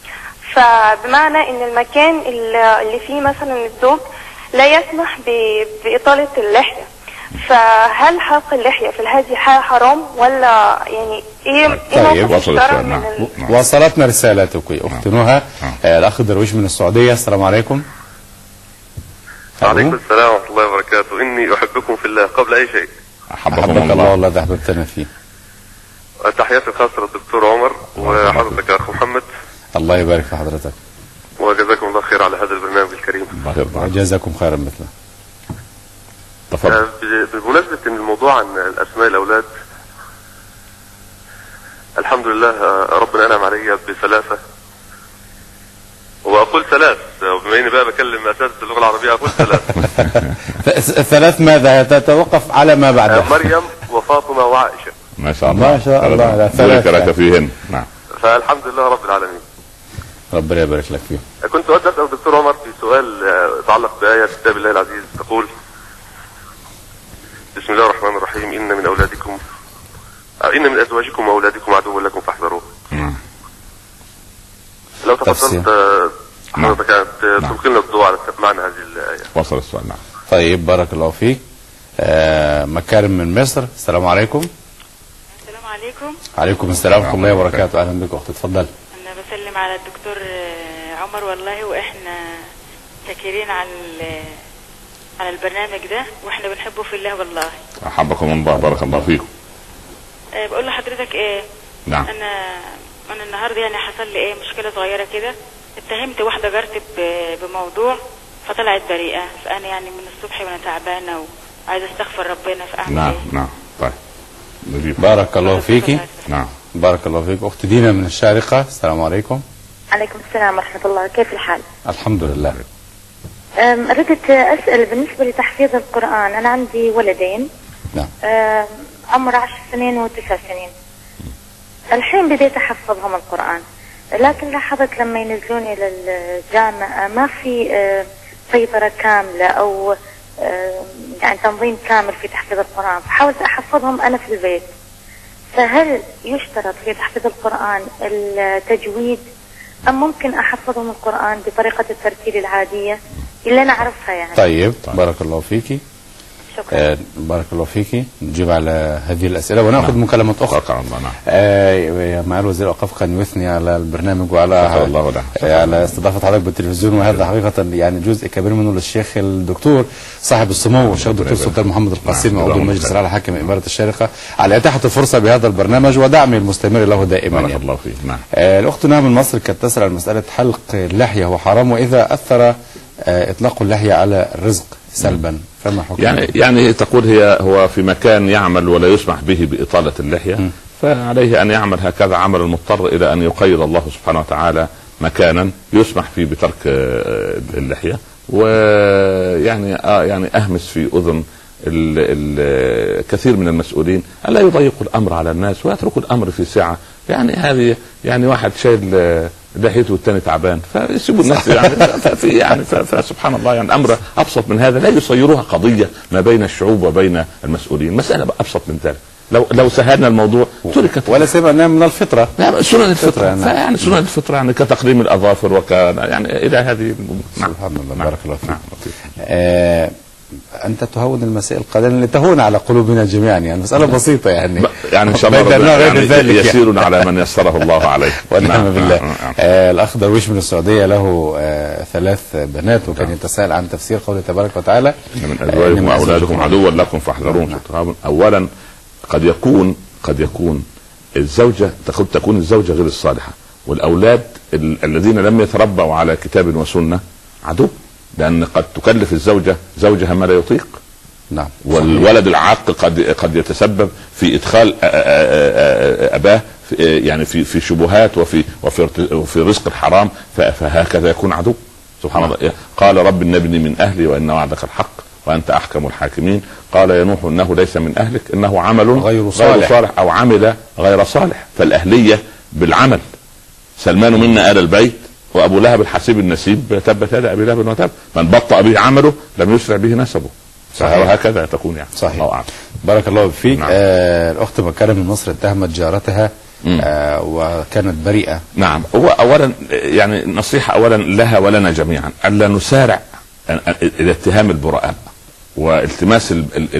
فبمعنى ان المكان اللي فيه مثلا الزوج لا يسمح بإطالة اللحية، فهل حلق اللحية في هذه حرام ولا يعني ايه؟ طيب وصلت. نعم. وصلتنا رسالتك اخت نهى. الاخ درويش من السعودية. السلام عليكم. وعليكم السلام ورحمة الله وبركاته. اني احبكم في الله قبل اي شيء. أحبك الله والله ده أحببتنا فيه. تحياتي الخاصة للدكتور عمر وحضرتك يا أخ محمد. الله يبارك في حضرتك. وجزاكم الله خير على هذا البرنامج الكريم. وجزاكم خيرا مثله. تفضل. بمناسبة إن الموضوع عن الأسماء الأولاد، الحمد لله ربنا أنعم علي بثلاثة قل ثلاث، وبما اني بقى بكلم اساتذه اللغه العربيه قل ثلاث. ثلاث ماذا؟ تتوقف على ما بعدها. مريم وفاطمه وعائشه. ما شاء الله ما شاء الله. بارك لك فيهن. نعم. فالحمد لله رب العالمين. ربنا يبارك لك فيهم. كنت أود أسأل الدكتور عمر في سؤال يتعلق بآية كتاب الله العزيز تقول: بسم الله الرحمن الرحيم، إن من أولادكم إن من أزواجكم وأولادكم عدوا لكم فاحذروه. لو تفضلت حضرتك تلقي لنا الضوء على معنى هذه الآية. وصل السؤال. نعم. طيب بارك الله فيك. آه مكارم من مصر، السلام عليكم. السلام عليكم. عليكم السلام ورحمة الله وبركاته. أهلا بك أختي، اتفضل. أنا بسلم على الدكتور عمر والله، وإحنا شاكرين على على البرنامج ده، وإحنا بنحبه في الله والله. أحبكم الله، بارك الله فيكم. أه بقول لحضرتك إيه؟ نعم. أنا أنا النهارده يعني حصل لي إيه مشكلة صغيرة كده، اتهمت واحدة جارتي بموضوع فطلعت بريئة، فأنا يعني من الصبح وأنا تعبانة وعايزة أستغفر ربنا، فأعمل نعم. إيه؟ نعم. طيب. بارك الله فيكي. نعم. بارك الله فيك. أخت دينا من الشارقة، السلام عليكم. عليكم السلام ورحمة الله، كيف الحال؟ الحمد لله. أردت أسأل بالنسبة لتحفيظ القرآن، أنا عندي ولدين. نعم. عمر عشر سنين وتسع سنين. الحين بديت أحفظهم القرآن، لكن لاحظت لما ينزلوني للجامعة ما في سيطرة كاملة أو يعني تنظيم كامل في تحفيظ القرآن، فحاولت أحفظهم أنا في البيت. فهل يشترط في تحفيظ القرآن التجويد أم ممكن أحفظهم القرآن بطريقة الترتيل العادية اللي أنا أعرفها يعني؟ طيب بارك الله فيكي. شكرا. آه بارك الله فيكي. نجيب على هذه الأسئلة ونأخذ نعم. مكالمة أخرى. الله. نعم. آه معالي وزير الأوقاف كان يثني على البرنامج وعلى الله آه على استضافة حضرتك بالتلفزيون، وهذا حقيقة يعني جزء كبير منه للشيخ الدكتور صاحب السمو الشيخ الدكتور سلطان محمد القاسمي عضو المجلس الأعلى الحاكم إمارة الشارقة على إتاحة الفرصة بهذا البرنامج ودعمه المستمر له دائما. بارك الله فيك. نعم. آه الأخت نعم من مصر كانت تسأل عن مسألة حلق اللحية هو حرام، وإذا أثر آه إطلاق اللحية على الرزق سلبا فما حكم؟ يعني يعني تقول هي هو في مكان يعمل ولا يسمح به بإطالة اللحية، م. فعليه أن يعمل هكذا عمل المضطر إلى أن يقيد الله سبحانه وتعالى مكانا يسمح فيه بترك اللحية. ويعني آه يعني أهمس في أذن الكثير من المسؤولين ألا يضيقوا الأمر على الناس ويتركوا الأمر في سعة. يعني هذه يعني واحد شايل لحيته والثاني تعبان فيسيبوا الناس يعني في يعني فسبحان الله يعني امر ابسط من هذا لا يصيروها قضيه ما بين الشعوب وبين المسؤولين، مساله ابسط من ذلك. لو لو سهلنا الموضوع تركت ولا سيبنا من الفطره. لا سنن الفطره يعني, يعني سنن الفطره يعني كتقليم الاظافر وكان يعني الى هذه. سبحان الله. بارك الله فيك. آه أنت تهون المسائل قليلا لتهون على قلوبنا جميعا، يعني مسألة بسيطة يعني يعني إن شاء الله يعني يسير على من يسره الله عليه. ونعم بالله. آه الأخ درويش من السعودية له آه ثلاث بنات وكان يتساءل عن تفسير قوله تبارك وتعالى من أزواجكم وأولادكم عدوا لكم فاحذروهم. أولا قد يكون قد يكون الزوجة قد تكون الزوجة غير الصالحة والأولاد الذين لم يتربوا على كتاب وسنة عدو، لأن قد تكلف الزوجة زوجها ما لا يطيق. نعم. والولد العاق قد قد يتسبب في إدخال أباه يعني في في شبهات وفي وفي وفي رزق الحرام، فهكذا يكون عدو. سبحان الله. قال رب ابني من أهلي وإن وعدك الحق وأنت أحكم الحاكمين. قال يا نوح إنه ليس من أهلك إنه عمل غير صالح, غير صالح أو عمل غير صالح. فالأهلية بالعمل. سلمان منا آل البيت وابو لهب الحسيب النسيب تبت يد ابي لهب وتب، من بطأ به عمله لم يسرع به نسبه. وهكذا تكون يعني. صحيح. الله أعلم. بارك الله فيك. نعم. آه الاخت مكارم من مصر اتهمت جارتها آه وكانت بريئه. نعم. هو اولا يعني نصيحه اولا لها ولنا جميعا الا نسارع الى اتهام البراء والتماس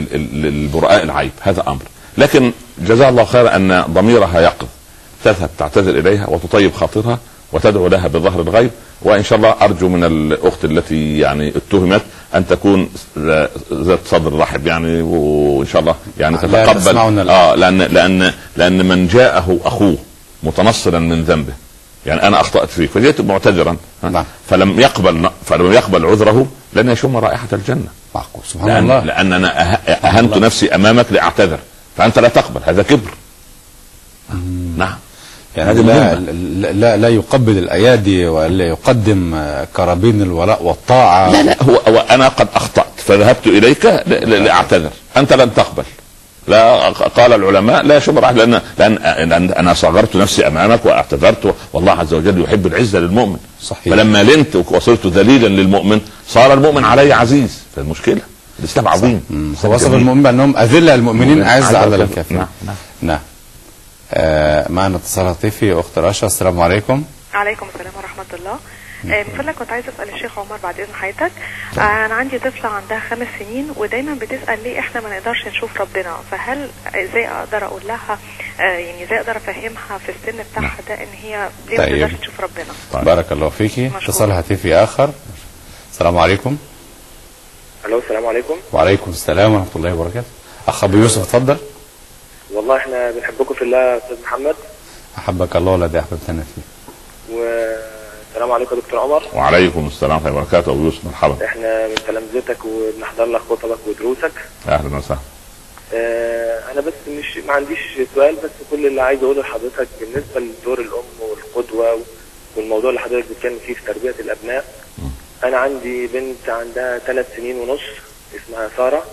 البراء العيب، هذا امر. لكن جزاها الله خيرا ان ضميرها يقظ، تذهب تعتذر اليها وتطيب خاطرها وتدعو لها بظهر الغيب. وان شاء الله ارجو من الاخت التي يعني اتهمت ان تكون ذات صدر رحب يعني، وان شاء الله يعني تتقبل. اه لان لان لان من جاءه اخوه متنصلا من ذنبه، يعني انا اخطات فيك فجئت معتذرا فلم يقبل فلم يقبل عذره لن يشم رائحه الجنه. معقول. سبحان لأن الله. لان انا اهنت نفسي امامك لاعتذر فانت لا تقبل، هذا كبر. نعم. يعني هذه لا, لا لا يقبل الايادي ولا يقدم كرابين الولاء والطاعه. لا لا هو, هو انا قد اخطات فذهبت اليك لاعتذر، انت لن تقبل. لا قال العلماء لا شبر لان لان لان انا صغرت نفسي امامك واعتذرت، والله عز وجل يحب العزه للمؤمن. صحيح. فلما لنت وصرت ذليلا للمؤمن صار المؤمن علي عزيز. فالمشكله الاسلام عظيم. وصف المؤمن بانهم اذله المؤمنين اعز على الكافرين. نعم نعم, نعم. آه معنا اتصال هاتفي اخت رشا. السلام عليكم. عليكم السلام ورحمه الله. من فضلك كنت عايزه اسال الشيخ عمر بعد اذن حضرتك. انا عندي طفله عندها خمس سنين ودايما بتسال ليه احنا ما نقدرش نشوف ربنا، فهل ازاي اقدر اقول لها يعني ازاي اقدر افهمها في السن بتاعها ده ان هي ليه ما تقدرش تشوف ربنا؟ طيب. بارك الله فيكي. اتصال هاتفي اخر. السلام عليكم. الو السلام عليكم. وعليكم السلام ورحمه الله وبركاته. اخ ابو يوسف اتفضل. والله احنا بنحبكم في الله يا استاذ محمد. احبك الله والذي احببتنا فيه. والسلام عليكم يا دكتور عمر. وعليكم السلام ورحمه الله وبركاته. ابو يوسف مرحبا. احنا من تلامذتك وبنحضر لك خطبك ودروسك. اهلا وسهلا. اه انا بس مش ما عنديش سؤال، بس كل اللي عايز اقوله لحضرتك بالنسبه لدور الام والقدوه والموضوع اللي حضرتك بتتكلم فيه في تربيه الابناء. م. انا عندي بنت عندها ثلاث سنين ونص اسمها ساره.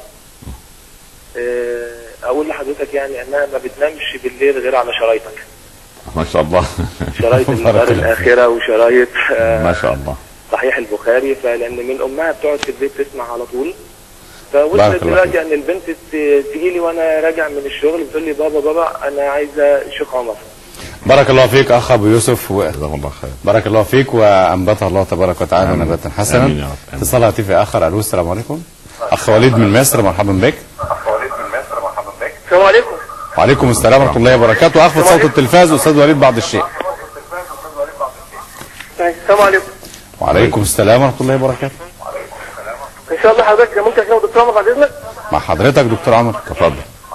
اه اقول لحضرتك يعني انها ما بتنامش بالليل غير على شرايطك. ما شاء الله. شرايط الدار الاخره وشرايط آه ما شاء الله صحيح البخاري. فلان من امها بتقعد في البيت تسمع على طول. فوصلت دلوقتي ان البنت تجي لي وانا راجع من الشغل بتقول لي بابا بابا انا عايزه شيخ عمر. بارك الله فيك اخ ابو يوسف و... جزاك الله خير. بارك الله فيك وانبتها الله تبارك وتعالى نباتا حسنا. اتصال هاتفي اخر. الو السلام عليكم. اخ وليد من مصر مرحبا بك. اخ وليد من مصر مرحبا بك. السلام عليكم. وعليكم السلام ورحمه الله وبركاته. اخفض صوت التلفاز استاذ وليد بعض الشيء. السلام عليكم. وعليكم السلام ورحمه الله وبركاته. ان شاء الله حضرتك ممكن اكلم دكتور عمر بعد اذنك؟ مع حضرتك دكتور عمر تفضل.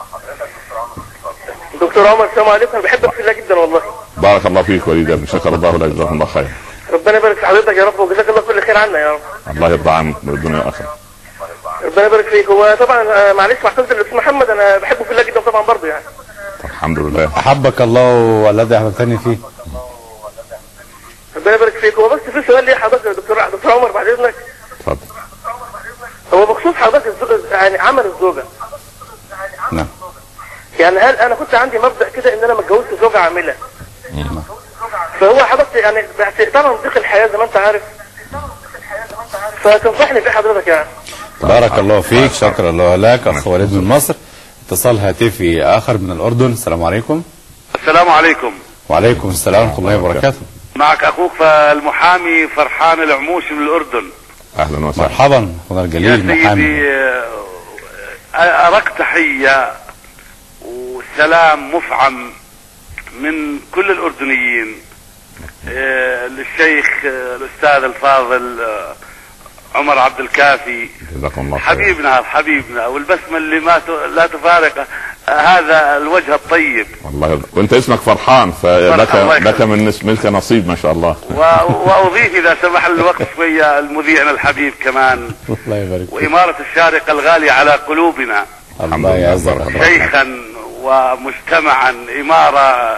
دكتور عمر السلام عليكم. انا بحبك في الله جدا والله. بارك الله فيك وليد ابن شكر الله لك جزاك الله خير. ربنا يبارك في حضرتك يا رب وجزاك الله كل خير عنا يا رب. الله يرضى عنك بالدنيا والاخره. ربنا يبارك فيك. هو طبعا معلش مع حضرتك الاستاذ محمد انا بحبه في الله جدا طبعا برضه يعني. الحمد لله. احبك الله والذي احببتني فيه. ربنا يبارك فيك. هو بس في سؤال ليه حضرتك يا دكتور دكتور عمر بعد اذنك. اتفضل. هو بخصوص حضرتك يعني عمل الزوجه. نعم. يعني هل انا كنت عندي مبدا كده ان انا ما اتجوزت زوجه عامله. نعم. فهو حضرتك يعني طبعا ضيق الحياه زي ما انت عارف. فتنصحني في حضرتك يعني. بارك الله فيك. شكرا الله لك اخ وليد من مصر. اتصال هاتفي اخر من الاردن. السلام عليكم. السلام عليكم. وعليكم السلام ورحمه الله وبركاته. معك اخوك المحامي فرحان العموشي من الاردن. اهلا وسهلا. مرحبا اخونا الجليل محامي. يا سيدي ارق تحيه وسلام مفعم من كل الاردنيين للشيخ الاستاذ الفاضل عمر عبد الكافي حبيبنا حبيبنا والبسمه اللي ما لا تفارق هذا الوجه الطيب. والله يرضى. وانت اسمك فرحان فلك لك من اسمك نصيب ما شاء الله. واضيف اذا سمح الوقت شويه المذيعنا الحبيب كمان. الله يبارك. واماره الشارقه الغاليه على قلوبنا. الله يعزك. شيخا ومجتمعا اماره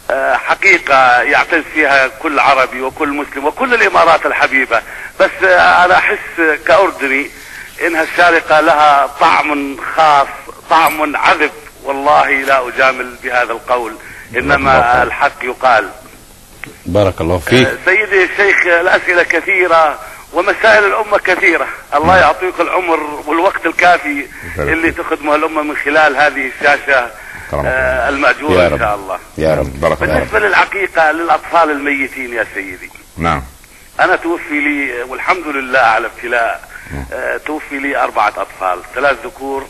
حقيقة يعتز فيها كل عربي وكل مسلم وكل الإمارات الحبيبة. بس أنا أحس كأردني إنها الشارقة لها طعم خاص طعم عذب. والله لا أجامل بهذا القول إنما الحق يقال. بارك الله فيك. سيدي الشيخ الأسئلة كثيرة ومسائل الأمة كثيرة. الله يعطيك العمر والوقت الكافي اللي تخدمه الأمة من خلال هذه الشاشة آه المأجورة إن شاء الله. يا رب. بارك الله. بالنسبة للعقيقة للأطفال الميتين يا سيدي. نعم. أنا توفي لي والحمد لله على ابتلاء. آه توفي لي أربعة أطفال ثلاث ذكور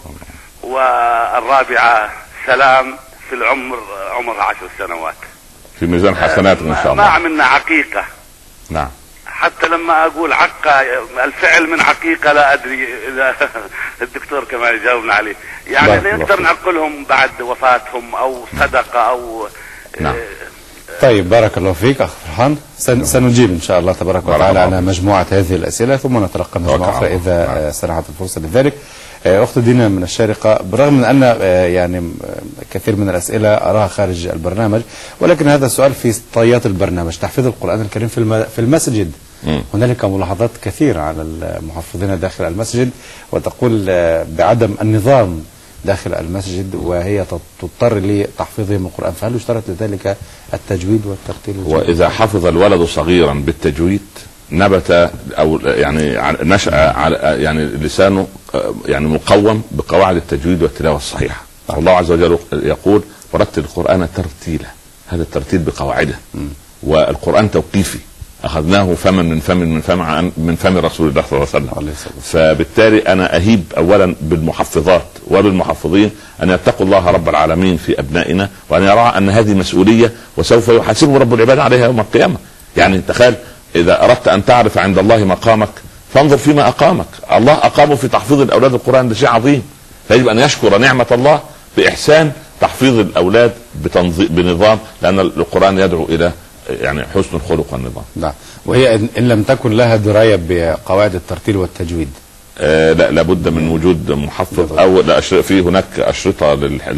والرابعة سلام في العمر عمر عشر سنوات. في ميزان حسناتك إن شاء الله. ما عملنا عقيقة. نعم. حتى لما اقول عقة الفعل من عقيقة لا ادري اذا الدكتور كمان يجاوبنا عليه. يعني نقدر نعقلهم بعد وفاتهم او صدقة او نعم. طيب بارك الله فيك اخ فرحان. سن سنجيب ان شاء الله تبارك وتعالى على مجموعه هذه الاسئله ثم نتلقى مجموعه اخرى اذا سنحت الفرصه لذلك. اخت دينا من الشارقه، بالرغم من ان يعني كثير من الاسئله اراها خارج البرنامج، ولكن هذا السؤال في طيات البرنامج، تحفيظ القران الكريم في في المسجد. م. هنالك ملاحظات كثيره على المحفظين داخل المسجد، وتقول بعدم النظام داخل المسجد وهي تضطر لتحفيظهم القرآن، فهل يشترط لذلك التجويد والترتيل؟ وإذا حفظ الولد صغيرا بالتجويد نبت أو يعني نشأ يعني لسانه يعني مقوم بقواعد التجويد والتلاوة الصحيحة. الله عز وجل يقول ورتل القرآن ترتيلا، هذا الترتيل بقواعده. م. والقرآن توقيفي، أخذناه فما من فم من فم من فم رسول الله صلى الله عليه وسلم. فبالتالي أنا أهيب أولا بالمحفظات وبالمحفظين أن يتقوا الله رب العالمين في أبنائنا، وأن يرى أن هذه مسؤولية وسوف يحاسبه رب العباد عليها يوم القيامة. يعني تخيل إذا أردت أن تعرف عند الله مقامك فانظر فيما أقامك. الله أقامه في تحفيظ الأولاد القرآن، ده شيء عظيم، فيجب أن يشكر نعمة الله بإحسان تحفيظ الأولاد بنظام، لأن القرآن يدعو إلى يعني حسن الخلق والنظام. نعم. وهي إن لم تكن لها دراية بقواعد الترتيل والتجويد آه لا لابد من وجود محفظ او في هناك اشرطه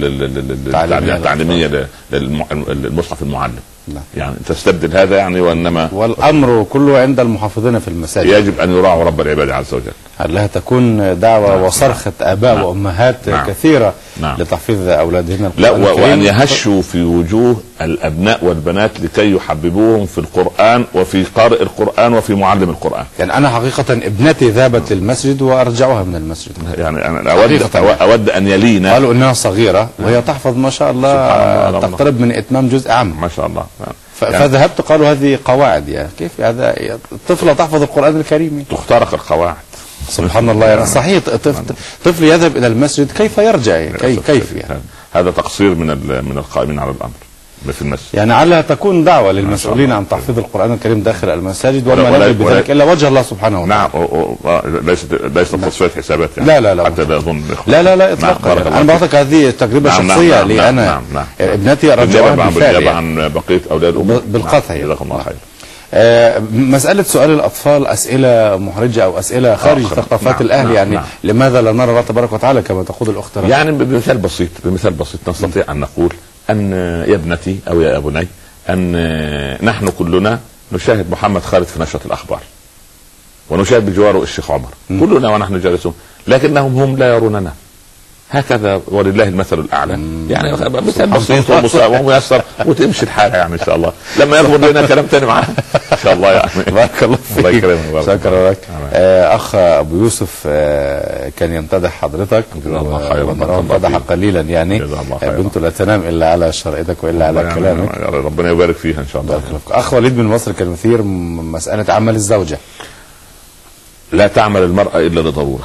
للتعليميه للمصحف المعلم. نعم. يعني تستبدل هذا يعني، وانما والامر كله عند المحافظين في المساجد، يجب ان يراعوا رب العباد عز وجل. لها تكون دعوه نعم. وصرخه اباء نعم. وامهات نعم. كثيره نعم. لتحفيظ اولادهم. لا وان يهشوا في وجوه الابناء والبنات لكي يحببوهم في القران وفي قارئ القران وفي معلم القران. يعني انا حقيقه ابنتي ذهبت للمسجد وارجعوها من المسجد، يعني انا اود اود ان يلينا. قالوا انها صغيره وهي تحفظ ما شاء الله, الله تقترب من اتمام جزء عام ما شاء الله. يعني فذهبت قالوا هذه قواعد، يعني كيف هذا الطفله تحفظ القران الكريم؟ تخترق القواعد. سبحان الله. يعني صحيح طفل, طفل يذهب الى المسجد كيف يرجع؟ يعني كيف, كيف يعني؟ هذا تقصير من من القائمين على الامر في المسجد. يعني علها تكون دعوه للمسؤولين عن تحفيظ القران الكريم داخل المساجد، وما نجد بذلك الا وجه الله سبحانه وتعالى. نعم. ليست ليست تصفيه حسابات يعني. لا لا لا حتى لا اظن. لا لا لا اطلاقا. يعني انا بعطيك هذه تجربه نعم شخصيه نعم لي نعم انا نعم نعم ابنتي رجعوها بالفعل عن بقيه اولاد امي بالقطع. جزاكم الله خير. آه مسألة سؤال الأطفال أسئلة محرجة أو أسئلة خارج ثقافات نعم الأهل، يعني نعم لماذا لا نرى الله تبارك وتعالى كما تقول الأخت؟ يعني بمثال بسيط بمثال بسيط نستطيع أن نقول أن يا ابنتي أو يا أبني أن نحن كلنا نشاهد محمد خالد في نشرة الأخبار، ونشاهد بجواره الشيخ عمر م. كلنا ونحن جالسون، لكنهم هم لا يروننا هكذا، ولله المثل الاعلى. يعني مثال بسيط وميسر وتمشي الحال يعني ان شاء الله. لما يظهر لنا كلام ثاني معاه ان شاء الله. يعني بارك الله فيك. الله يكرمك. شكرا لك. آه اخ ابو يوسف آه كان يمتدح حضرتك ومدح قليلا، يعني بنته لا تنام الا على شرائطك والا على يعني كلامك. يعني ربنا يبارك فيها ان شاء الله. اخ وليد من مصر كان مثير مساله عمل الزوجه. لا تعمل المراه الا لضروره.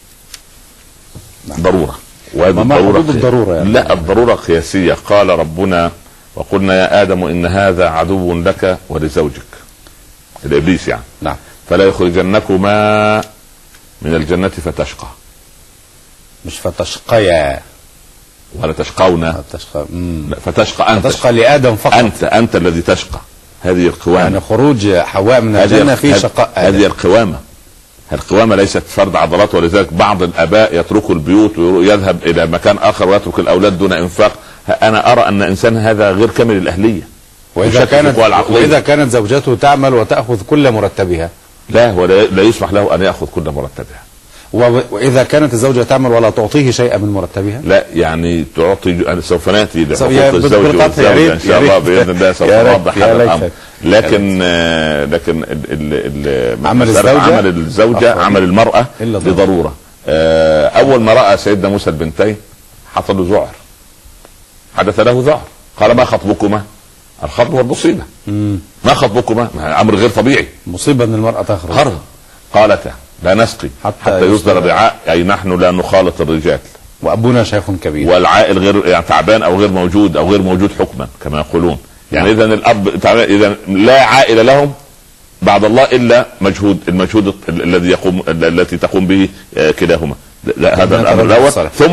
ضروره. وهذه الضرورة, الضرورة يعني. لا الضرورة قياسية. قال ربنا وقلنا يا آدم إن هذا عدو لك ولزوجك، الإبليس يعني. نعم. فلا يخرجنكما من الجنة فتشقى. مش فتشقيا ولا تشقون. فتشقى. فتشقى أنت. فتشقى لآدم فقط. أنت أنت الذي تشقى. هذه القوامة. يعني خروج حواء من الجنة في شقاء آدم. هذه القوامة. القوامة ليست فرد عضلات، ولذلك بعض الآباء يتركوا البيوت ويذهب إلى مكان آخر ويترك الأولاد دون إنفاق. أنا أرى أن إنسان هذا غير كامل الأهلية. وإذا كانت وإذا كانت زوجته تعمل وتأخذ كل مرتبها؟ لا، ولا لا يسمح له أن يأخذ كل مرتبها. وإذا كانت الزوجة تعمل ولا تعطيه شيئا من مرتبها؟ لا، يعني تعطي. سوف نأتي لحقوق الزوج والزوجة إن شاء الله بإذن الله، سوف نوضح هذا الأمر. لكن لكن ال ال عمل الزوجة عمل الزوجة عمل المرأة لضرورة. أول ما رأى سيدنا موسى البنتين حصل له ذعر، حدث له ذعر. قال ما خطبكما؟ الخطب هو المصيبة. ما خطبكما؟ أمر غير طبيعي، مصيبة أن المرأة تخرج. خرج. قالتا لا نسقي حتى, حتى يصدر الرعاء، أي نحن لا نخالط الرجال وأبونا شيخ كبير، والعائل غير يعني تعبان أو غير موجود أو غير موجود حكما كما يقولون. يعني إذا الأب إذا لا عائل لهم بعد الله إلا مجهود المجهود الذي يقوم التي تقوم به كلاهما. هذا الأمر الأول. ثم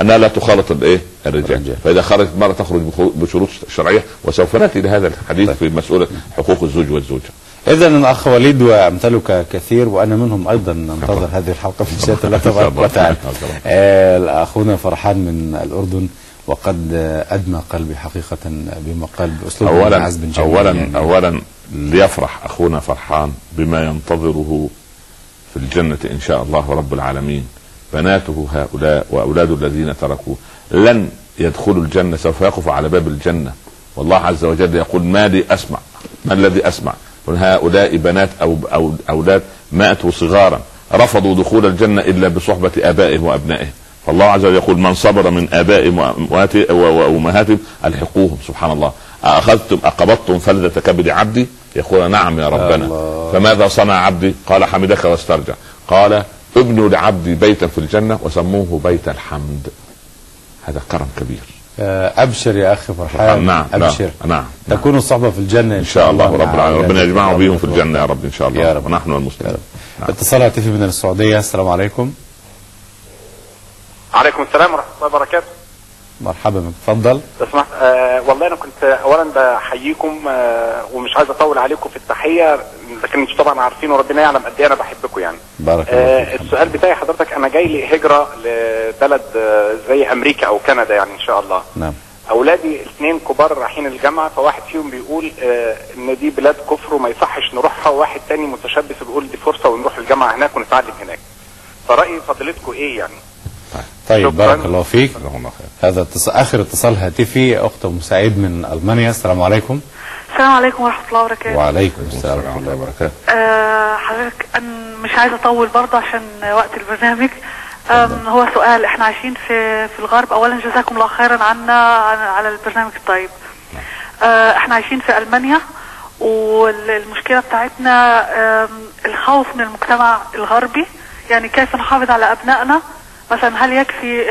انها لا تخالط الايه الرجال، فاذا خرجت المراه تخرج بشروط شرعيه، وسوف ناتي لهذا الحديث في مسؤولة حقوق الزوج والزوجه. إذا الأخ وليد وأمثالك كثير وأنا منهم أيضا ننتظر هذه الحلقة في مشيئة الله تبارك وتعالى. أخونا فرحان من الأردن وقد أدمى قلبي حقيقة بما قال بأسلوب أولا عزب جميل. أولا يعني. أولا ليفرح أخونا فرحان بما ينتظره في الجنة إن شاء الله رب العالمين. بناته هؤلاء وأولاد الذين تركوه لن يدخلوا الجنة، سوف يقف على باب الجنة والله عز وجل يقول ما لي أسمع، ما الذي أسمع؟ هؤلاء بنات أو, أو أولاد ماتوا صغارا رفضوا دخول الجنة إلا بصحبة آبائهم وأبنائهم، فالله عز وجل يقول من صبر من آبائهم وأمهاتهم ألحقوهم. سبحان الله. أخذتم أقبضتم فلذة كبد عبدي؟ يقول نعم يا ربنا. الله. فماذا صنع عبدي؟ قال حمدك واسترجع. قال ابنوا لعبدي بيتا في الجنة وسموه بيت الحمد. هذا كرم كبير. أبشر يا أخي فرحان. نعم أبشر. نعم. تكون الصحبة في الجنة إن شاء الله رب العالمين. ربنا يجمعنا بهم في الجنة يا رب إن شاء الله يا رب. ونحن والمسلمين. نعم. اتصال هاتفي من السعودية. السلام عليكم. عليكم السلام ورحمة الله وبركاته. مرحبا بك، تفضل. تسمح آه والله أنا كنت أولا بحييكم آه ومش عايز أطول عليكم في التحية، لكن انتوا طبعا عارفين وربنا يعلم قد ايه انا بحبكم يعني. بارك الله آه السؤال بتاعي حضرتك، انا جاي لي هجره لبلد آه زي امريكا او كندا يعني ان شاء الله. نعم. اولادي اثنين كبار رايحين الجامعه، فواحد فيهم بيقول آه ان دي بلاد كفر وما يصحش نروحها، وواحد تاني متشبث بيقول دي فرصه ونروح الجامعه هناك ونتعلم هناك. فرأي فضيلتكم ايه يعني؟ طيب بارك الله فيك. هذا اتصال اخر اتصال هاتفي. اخت ام سعيد من المانيا. السلام عليكم. السلام عليكم ورحمة الله وبركاته. وعليكم السلام ورحمة الله وبركاته. أه حضرتك أنا مش عايزة أطول برضه عشان وقت البرنامج. هو سؤال، احنا عايشين في في الغرب. أولا جزاكم الله خيرا عنا على البرنامج الطيب. أه احنا عايشين في ألمانيا، والمشكلة بتاعتنا الخوف من المجتمع الغربي، يعني كيف نحافظ على أبنائنا. مثلا هل يكفي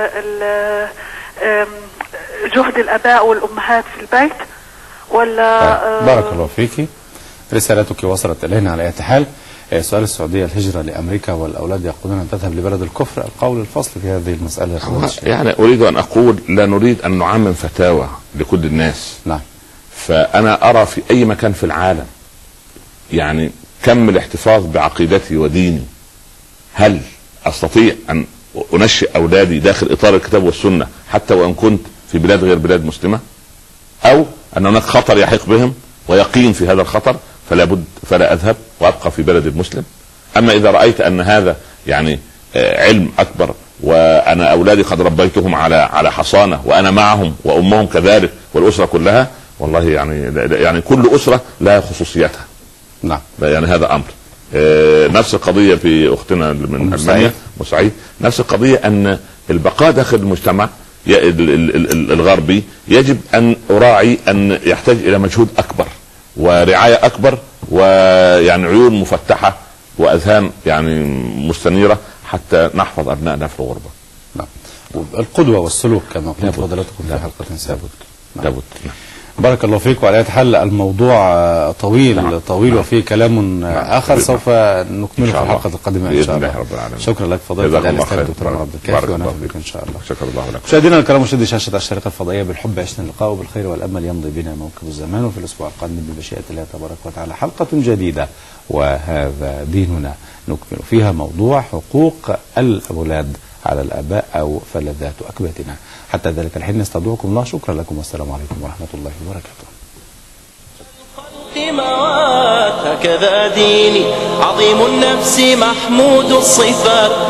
جهد الآباء والأمهات في البيت ولا؟ طيب. بارك الله فيك، رسالتك وصلت إلينا على أي حال. سؤال السعودية الهجرة لأمريكا والأولاد يقولون أن تذهب لبلد الكفر، القول الفصل في هذه المسألة. يعني أريد أن أقول لا نريد أن نعمم فتاوى لكل الناس. نعم. فأنا أرى في أي مكان في العالم يعني كم الاحتفاظ بعقيدتي وديني، هل أستطيع أن أنشئ أولادي داخل إطار الكتاب والسنة حتى وإن كنت في بلاد غير بلاد مسلمة، أو أن هناك خطر يحيق بهم ويقين في هذا الخطر فلا بد فلا أذهب وأبقى في بلد المسلم؟ أما إذا رأيت أن هذا يعني علم أكبر وأنا أولادي قد ربيتهم على على حصانة وأنا معهم وأمهم كذلك والأسرة كلها، والله يعني يعني كل أسرة لها خصوصيتها. نعم. يعني هذا أمر. نفس القضية في أختنا من ألمانيا مسعيد، نفس القضية أن البقاء داخل المجتمع الغربي يجب أن أراعي أن يحتاج إلى مجهود أكبر ورعاية أكبر ويعني عيون مفتحة وأذهان يعني مستنيرة حتى نحفظ أبنائنا في الغربة. نعم. القدوة والسلوك كما قلت فضلاتكم في حلقة سابقة. لابد. نعم. بارك الله فيك. وعلى حل الموضوع طويل. نعم. طويل نعم. وفيه كلام نعم. آخر سوف نكمله في الحلقة القادمة إن شاء الله. رب العالمين. شكرا لك فضيلة الأستاذ الدكتور عمر عبد الكافي، ونفع بك إن شاء الله. شكرا الله لك. مشاهدينا الكرام، مشاهدي شاشة الشريقة الفضائية، بالحب عشنا اللقاء وبالخير والأمل يمضي بنا موكب الزمان، وفي الأسبوع القادم بمشيئة الله تبارك وتعالى حلقة جديدة وهذا ديننا، نكمل فيها موضوع حقوق الأولاد على الآباء أو فلذات أكبتنا. حتى ذلك الحين نستودعكم الله. شكرا لكم والسلام عليكم ورحمة الله وبركاته. هكذا ديني عظيم النفس محمود الصفات.